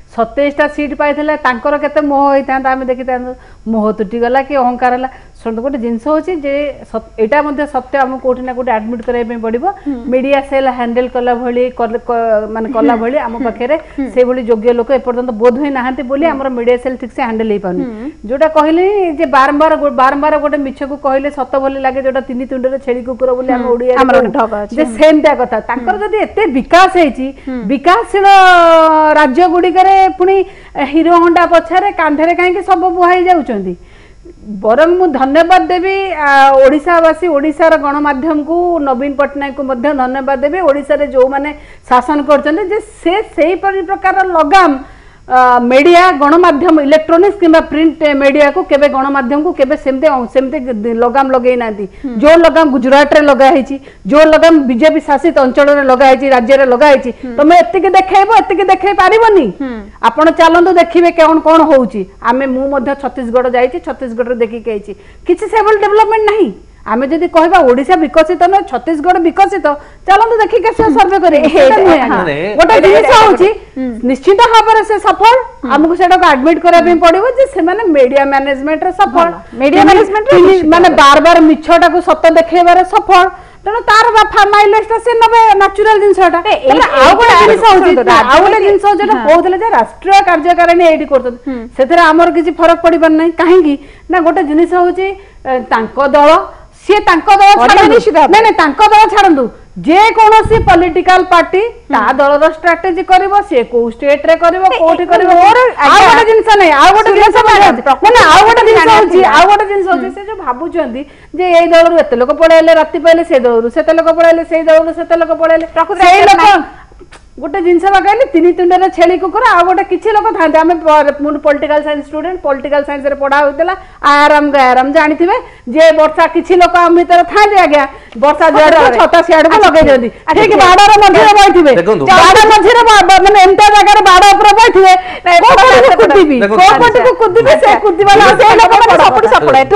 Speaker 6: सतैशटा सीट पाइला तांकर केते मोह होता आम देखी मोह तुटीगला कि अहंकार है शुणु गोटे जिनस होची जे एटा मध्ये सत्य आम कोठी ना कोठी एडमिट करबे पड़िबो मीडिया सेल हैंडल कला भली माने कला भली आम पाखे से भली योग्य लोक एपर्यंत बोध होई नाहंती बोली हमर मीडिया सेल ठीक से हैंडल हे पाउनी जोटा कहले जे बारंबार बारंबार गोटे मिछ को कहले सत भली लागे जोटा तीन तुंडरे छेली कुकुर बोली हम ओडिया हमर जे सेमटा कथा तांकर जदी एते विकास हेची विकासशील राज्य गुडी करे पुनी हीरो होंडा पछारे कांधरे काहे के सब बुहाई जाउचंदी बरं मु धन्यवाद देवी ओडिशावासी ओडिशार गणमाध्यम को नवीन पट्टनायक को मध्य धन्यवाद देवी ओडिशा रे जो माने शासन करचंदे जे से सेही प्रकार लगाम मीडिया गणमाध्यम इलेक्ट्रोनिक्स किंबा प्रिंट मीडिया को केबे गणमाध्यम को केबे सेमते सेमते लगाम लगेई नांती जो लगाम गुजरात रे लगा हेची जो लगाम बीजेपी शासित अंचल रे लगा हेची राज्य रे लगा हेची तमे एत्ते के देखाइबो एत्ते के देखाइ पारिबोनी आपण चालंतु देखिबे कोन कोन होउची आमे मु मध्य छत्तीसगढ़ जाईची छत्तीसगढ़ रे देखि के आइची किछि सेबल डेवलपमेंट नाही आम जदि कहबा ओडिशा विकसित न छत्तीसगढ़ विकसित चलतु देखि के सर्वे करे गोटे जिनिस होउची निश्चित भाव से सफल हमको सेटा एडमिट करा पे पड़िबो जे से माने मीडिया मैनेजमेंट रे सफल मीडिया मैनेजमेंट माने बार बार मिछटा को सत्य देखेबारे सफल तेणु तार माइलेज से नबे नेचुरल जिनसटा आ गोटे जिनिस होउची आ गोटे जिनिस जेटा कहउतले जे राष्ट्रीय कार्यकारिणी एडी करत सेथरे हमर किछि फरक पड़ी पर नै काहे कि ना गोटे जिनिस होउची तांको दल सी तांको दल छाड़ू नै नै तांको दल छाड़ू जे कोनोसी पॉलिटिकल पार्टी ता दलर स्ट्रेटजी करबो से को स्टेट रे करबो कोठी करबो आ गोटे जिंस नै आ गोटे जिंस नै नै आ गोटे जिंस होची आ गोटे जिंस होची से जो भाबुचंदी जे एई दलरु एते लोक पळेले राती पहिले से दलरु सेते लोक पळेले सेई दलरु सेते लोक पळेले सेई लोक गोटे जिनस कहले तीन तुंडे छेली कुकुर आ गोटे किसी लोक था आम political science student political science रे पढ़ा होता आराम गयाराम जानी जे वर्षा किसी लोक आम भर था आज्ञा वर्षा जड़ छता सियाड़ को लगे ठीक बाड़र मझे बैठे बाड़ मझे माने एमता जगह बाड़ उपर बैठे कुदी कोपट को कुदी से कुदी वाला से लोक सपट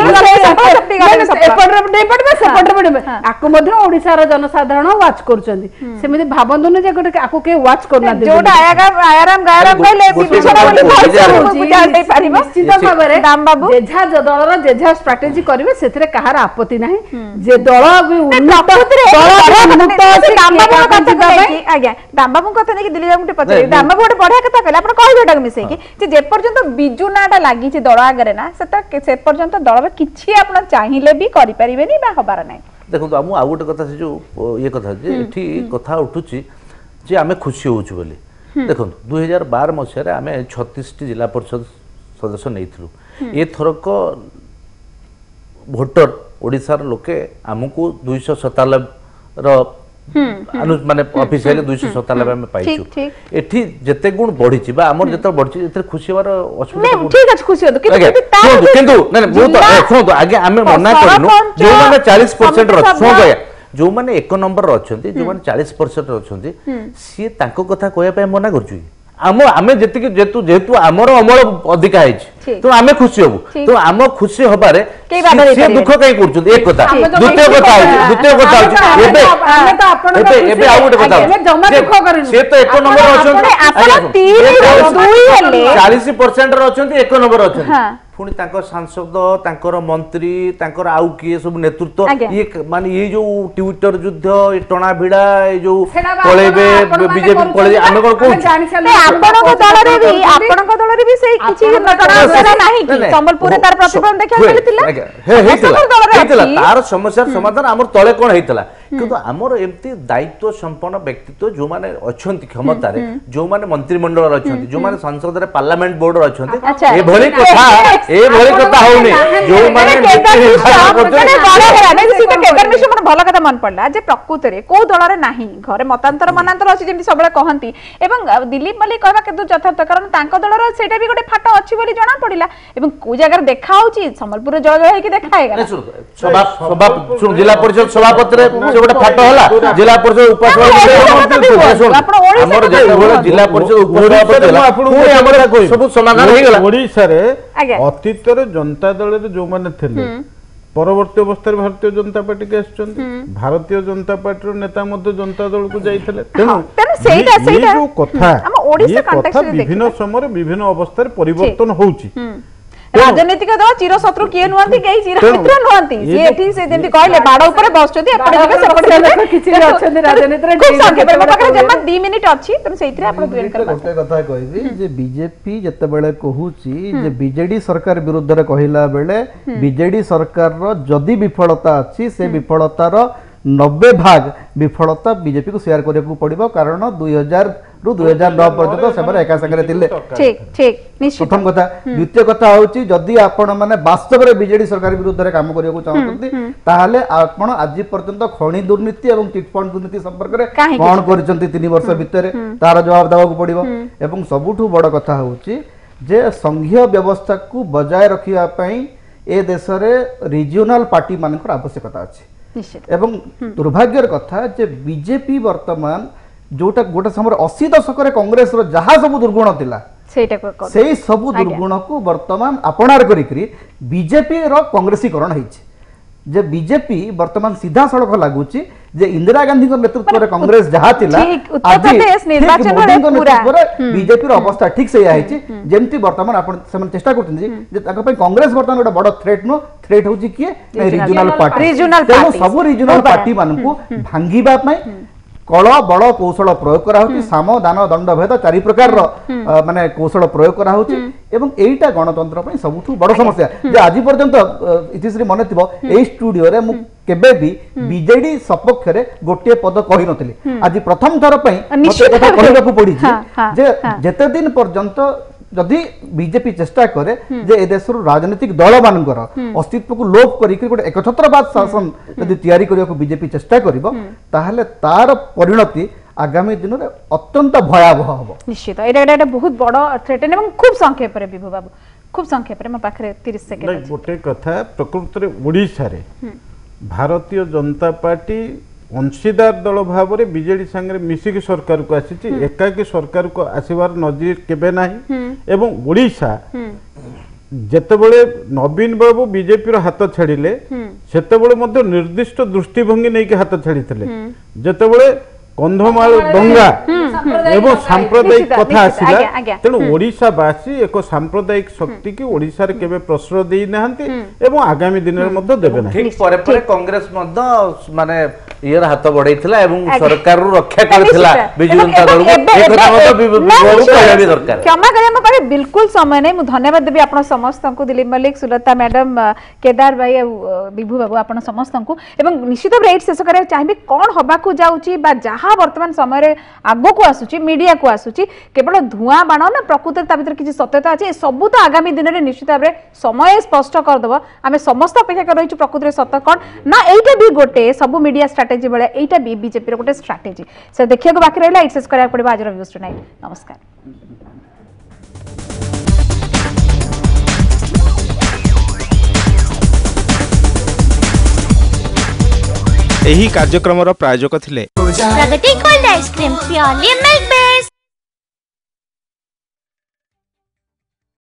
Speaker 6: सपट एपट पड़बे सेपट पड़बे आको मध्य ओडिसा रो जनसाधारण वाच करछंदी सेमिति भाबंदुन जे गोटे आको वाच करना जोटा आयाराम गायराम कहले विभीषण बोली बुझा दे पारिबो निश्चित भाबरे दाम बाबू जेझा दलर जेझा स्ट्रेटजी करबे सेथरे कहार आपत्ति नाही जे दल भी उन्नत दल उन्नत अछि दाम बाबू कथा कहै आज्ञा दाम बाबू कथा नै कि दिल्ली बाबू पछरे दाम बाबू गोटे बढ़िया कथा कहले आपण कहै बेटा मिसै कि जे जे पर्यंत बिजु नाटा लागि छि दल आगरे ना सेता से पर्यंत दलर किछि आपण चाहिले भी करि परिबेनी बा हबार नै
Speaker 4: देखो हम आ गोटे कथा से जो ये कथा जे एठी कथा उठुछि जे आमे खुशी होउछु बोली देखो दुई हजार बार मसीह आम छत्तीस टी जिला परिषद सदस्य नहीं ए थरक भोटर ओडिशार लोके आमको दुईश सतानबे माने ऑफिशियली दुईश सतानबे आम पाइछु एठी जेते गुण बढ़ी आमर जेते बढ़ी एते खुशी होबार असुविधा
Speaker 3: ठीक अछि खुशी होतो
Speaker 4: किंतु किंतु नै नै बहुत सुनो आगे आमे मना करनु जो माने चालीस परसेंट रख सुनो गया जो माने एक नंबर अच्छा जो माने चालीस परसेंट अच्छा सी तांको कथा कहया पे मना करछु आम आमे जेति जेतु जेतु हमर अमल अधिका है तो आमे खुशी होबु तो आम खुशी होबारे से दुख कई करछु एक कथा द्वितीय कथा द्वितीय कथा एबे
Speaker 6: आमे तो आपण
Speaker 4: एबे एबे आ गुटे कथा
Speaker 6: जमा दुख करिनु
Speaker 4: से तो एक नंबर अच्छा
Speaker 3: आपण तीन दुई हेले
Speaker 4: चालीस परसेंट रो अच्छा एक नंबर अच्छा पुणी तांकर सांसद तांकर मंत्री तांकर आउ किए सब नेतृत्व ये माने ये जो ट्विटर युद्ध ये टणा भिड़ा ये जो पळेबे बीजेपी पळे आमे कोन को
Speaker 3: आपण को दल रे भी आपण को दल रे भी सेही किछि घटना नाही कि संबलपुर तार प्रतिबंध देखा मिलतिला
Speaker 4: हे हेतला हेतला तार समस्या समाधान हमर तळे कोन हेतला किंतु हमर एम्ति दायित्व संपन्न व्यक्तित्व जो माने अछंती क्षमता रे जो माने मंत्रिमंडल रे अछंती जो माने संसद रे पार्लियामेंट बोर्ड रे अछंती ए भली कथा ए भली कथा होउनी जो माने
Speaker 3: केदार मिश्र मन भल कथा मन पड़ला जे प्रकृति रे को दल रे नाही घरे मतांतर मनांतर अछि जेमि सबले कहंती एवं दिलीप मल्लिक कहबा केतु यथार्थ कारण तांको दल रे सेटा भी गोटे फाटो अछि बोली जणा पड़िला एवं को जगह देखा होछि संबलपुर जळ जळ हे कि देखाएगा
Speaker 4: सभा सभा सुन जिला परिषद सभापति रे गोटे फाटो होला जिला परिषद उपसभापति हमर जेते जिला परिषद उपसभापति होला पुणी हमर सब समाधान हे गेला
Speaker 5: ओडिसा रे अतीत रे जनता दल रे जो माने थिले परवर्ती अवस्था भारतीय जनता पार्टी के आसुचंती भारतीय जनता पार्टी नेता मध्य जनता दल को जाइथिले तेणु
Speaker 3: तेणु ସେଇଟା
Speaker 5: ये
Speaker 3: ସେଇଟା
Speaker 5: जो कथा
Speaker 3: ଆମ ଓଡ଼ିଶା
Speaker 5: ये
Speaker 3: context
Speaker 5: कथा
Speaker 3: ରେ
Speaker 5: विभिन्न समय विभिन्न अवस्था परिवर्तन होउची
Speaker 3: राजनीतिक दल चिर शत्रु किए नुहंती केही चिर मित्र नुहंती जे एठी से जेंति कहले बाड़ ऊपर बसचंती एपटे जिवे सेपटे जिवे
Speaker 6: किछि अछंती राजनीति रे
Speaker 3: खूब संक्षेप में पाखरे जमा दो मिनिट अछि तम सेइथरे आपण दुएन कर
Speaker 7: गोटे कथा कहबी जे बीजेपी जते बेले कहूची जे बीजेडी सरकार विरुद्ध रे कहिला बेले बीजेडी सरकार रो जदी विफलता अछि से विफलतार नब्बे भाग विफलता बीजेपी को शेयर करने को पड़िबो कारण दो हज़ार रु दो हज़ार नौ पर्यंत सेमरे एका संगे थिले
Speaker 3: ठीक ठीक निश्चित
Speaker 7: प्रथम कथा द्वितीय कथा होची जदी आपण माने वास्तव रे बीजेडी सरकार विरुद्ध रे काम करियो को चाहतंती ताहाले आपण आज पर्यंत खणी दुर्नीति एवं चिटफंड दुर्नीति संपर्क रे कोन करचंती तीन वर्ष भितर तार जवाब देबा को पड़िबो एवं सबुठु बड़ कथा होची जे संघीय व्यवस्था को बजाय रखिया पई ए देश रे रीजनल पार्टी मानकर आवश्यकता अछि एवं दुर्भाग्यर कथा जे बीजेपी वर्तमान जोटा गोटे समय अस्सी दशक कांग्रेस रो जहा सब दुर्गुण थिला से सब दुर्गुण को वर्तमान अपनार करी बीजेपी रो कांग्रेसीकरण होइछ जे बीजेपी वर्तमान सीधा सड़क लागुची जे इंदिरा गांधी को नेतृत्व रे कांग्रेस जहा थिला
Speaker 3: उत्तर प्रदेश निर्वाचन रे पूरा
Speaker 7: बीजेपी रो अवस्था ठीक से आइछि जेमति वर्तमान आपण सेमन चेष्टा करथि जे ताका पे कांग्रेस वर्तमान गोटे बड़ थ्रेट नो थ्रेट होची किए रीजनल पार्टी
Speaker 3: रीजनल
Speaker 7: पार्टी सब रीजनल पार्टी मानन को भांगीबा पई कल बड़ कौशल प्रयोग करा होची साम दान दंड भेद चारि प्रकार रो माने कौशल प्रयोग करा होची एवं एटा गणतंत्र पई सबुठु बड़ समस्या जे आज पर्यंत इतिश्री मने थिबो एई स्टूडियो रे मु केबे भी बीजेडी सपक्ष रे गोटे पद कहि नथिली आज प्रथम थर पई मते कथा कहबा को पड़ी जे जेते दिन पर्यंत जदि बीजेपी चेष्टा करे जे ए देश राजनीतिक दल मानकर अस्तित्व को लोप करिक गोटे एकछत्रवाद शासन जदि तैयारी करिया को बीजेपी चेष्टा करिवो ताहले तार परिणति आगामी दिन रे अत्यंत भयावह हबो
Speaker 3: निश्चित एटा एटा बहुत बड़ थ्रेट एवं खूब संक्षेप रे विभू बाबू खूब संक्षेप रे म पाखरे तीस सेकेंड
Speaker 5: नहीं गोटे कथा प्रकृत रे ओडिसा रे भारतीय जनता पार्टी अंशीदार दल भाव में बीजेडी संगे मिसिक सरकार को आसी एकाकी सरकार को आसबार नजीर केबे नाही एवं ओडिशा जेतेबेले नवीन बाबू बीजेपी रो हाथ छाड़िले सेतेबेले मध्य निर्दिष्ट दृष्टिभंगी नहीं के हाथ छाड़िथिले जेतेबेले कंधमाल दंगा एवं सांप्रदायिक कथा आसिला तेणु ओडिशावासी एक सांप्रदायिक शक्ति की ओडिशा रे केबे प्रश्रय देई नाहंती एवं आगामी दिन रे मध्य देबे नाही
Speaker 4: ठीक परे परे कांग्रेस मध्य माने यार हाथ बढ़ाइथिला एवं सरकार रो रक्षा करथिला बिजू जनता दल को एक कथा मत बिभू कहया भी दरकार
Speaker 3: क्षमा करिया म पारे बिल्कुल समय नै मु धन्यवाद देबी आपण समस्त को दिलीप मल्लिक सुलता मैडम केदार भाई विभू बाबू आपण समस्त को एवं निश्चित रेट शेष करे चाहिबे कोन होबा को जाउची बा जहां वर्तमान समय रे आगो को आसुची मीडिया को आसुची केवल धुआं बाण ना प्रकृति ता भीतर किछि सत्यता अछि सब तो आगामी दिन रे निश्चित भाबरे समय स्पष्ट कर दबो आमे समस्त अपेक्षा कर रहिछु प्रकृति रे सत्य कोन ना एइटा भी गोटे सब मीडिया स्ट्रेटजी बळे एइटा भी बीजेपी रे गोटे स्ट्रेटजी से देखिया को बाकी रहला एक्सेस करिया पड़बा आज रो व्यूज टुनाइट नमस्कार।
Speaker 1: ଏହି କାର୍ଯ୍ୟକ୍ରମର ପ୍ରାୟୋଜକ ଥିଲେ
Speaker 2: Pragati cold ice cream purely milk based.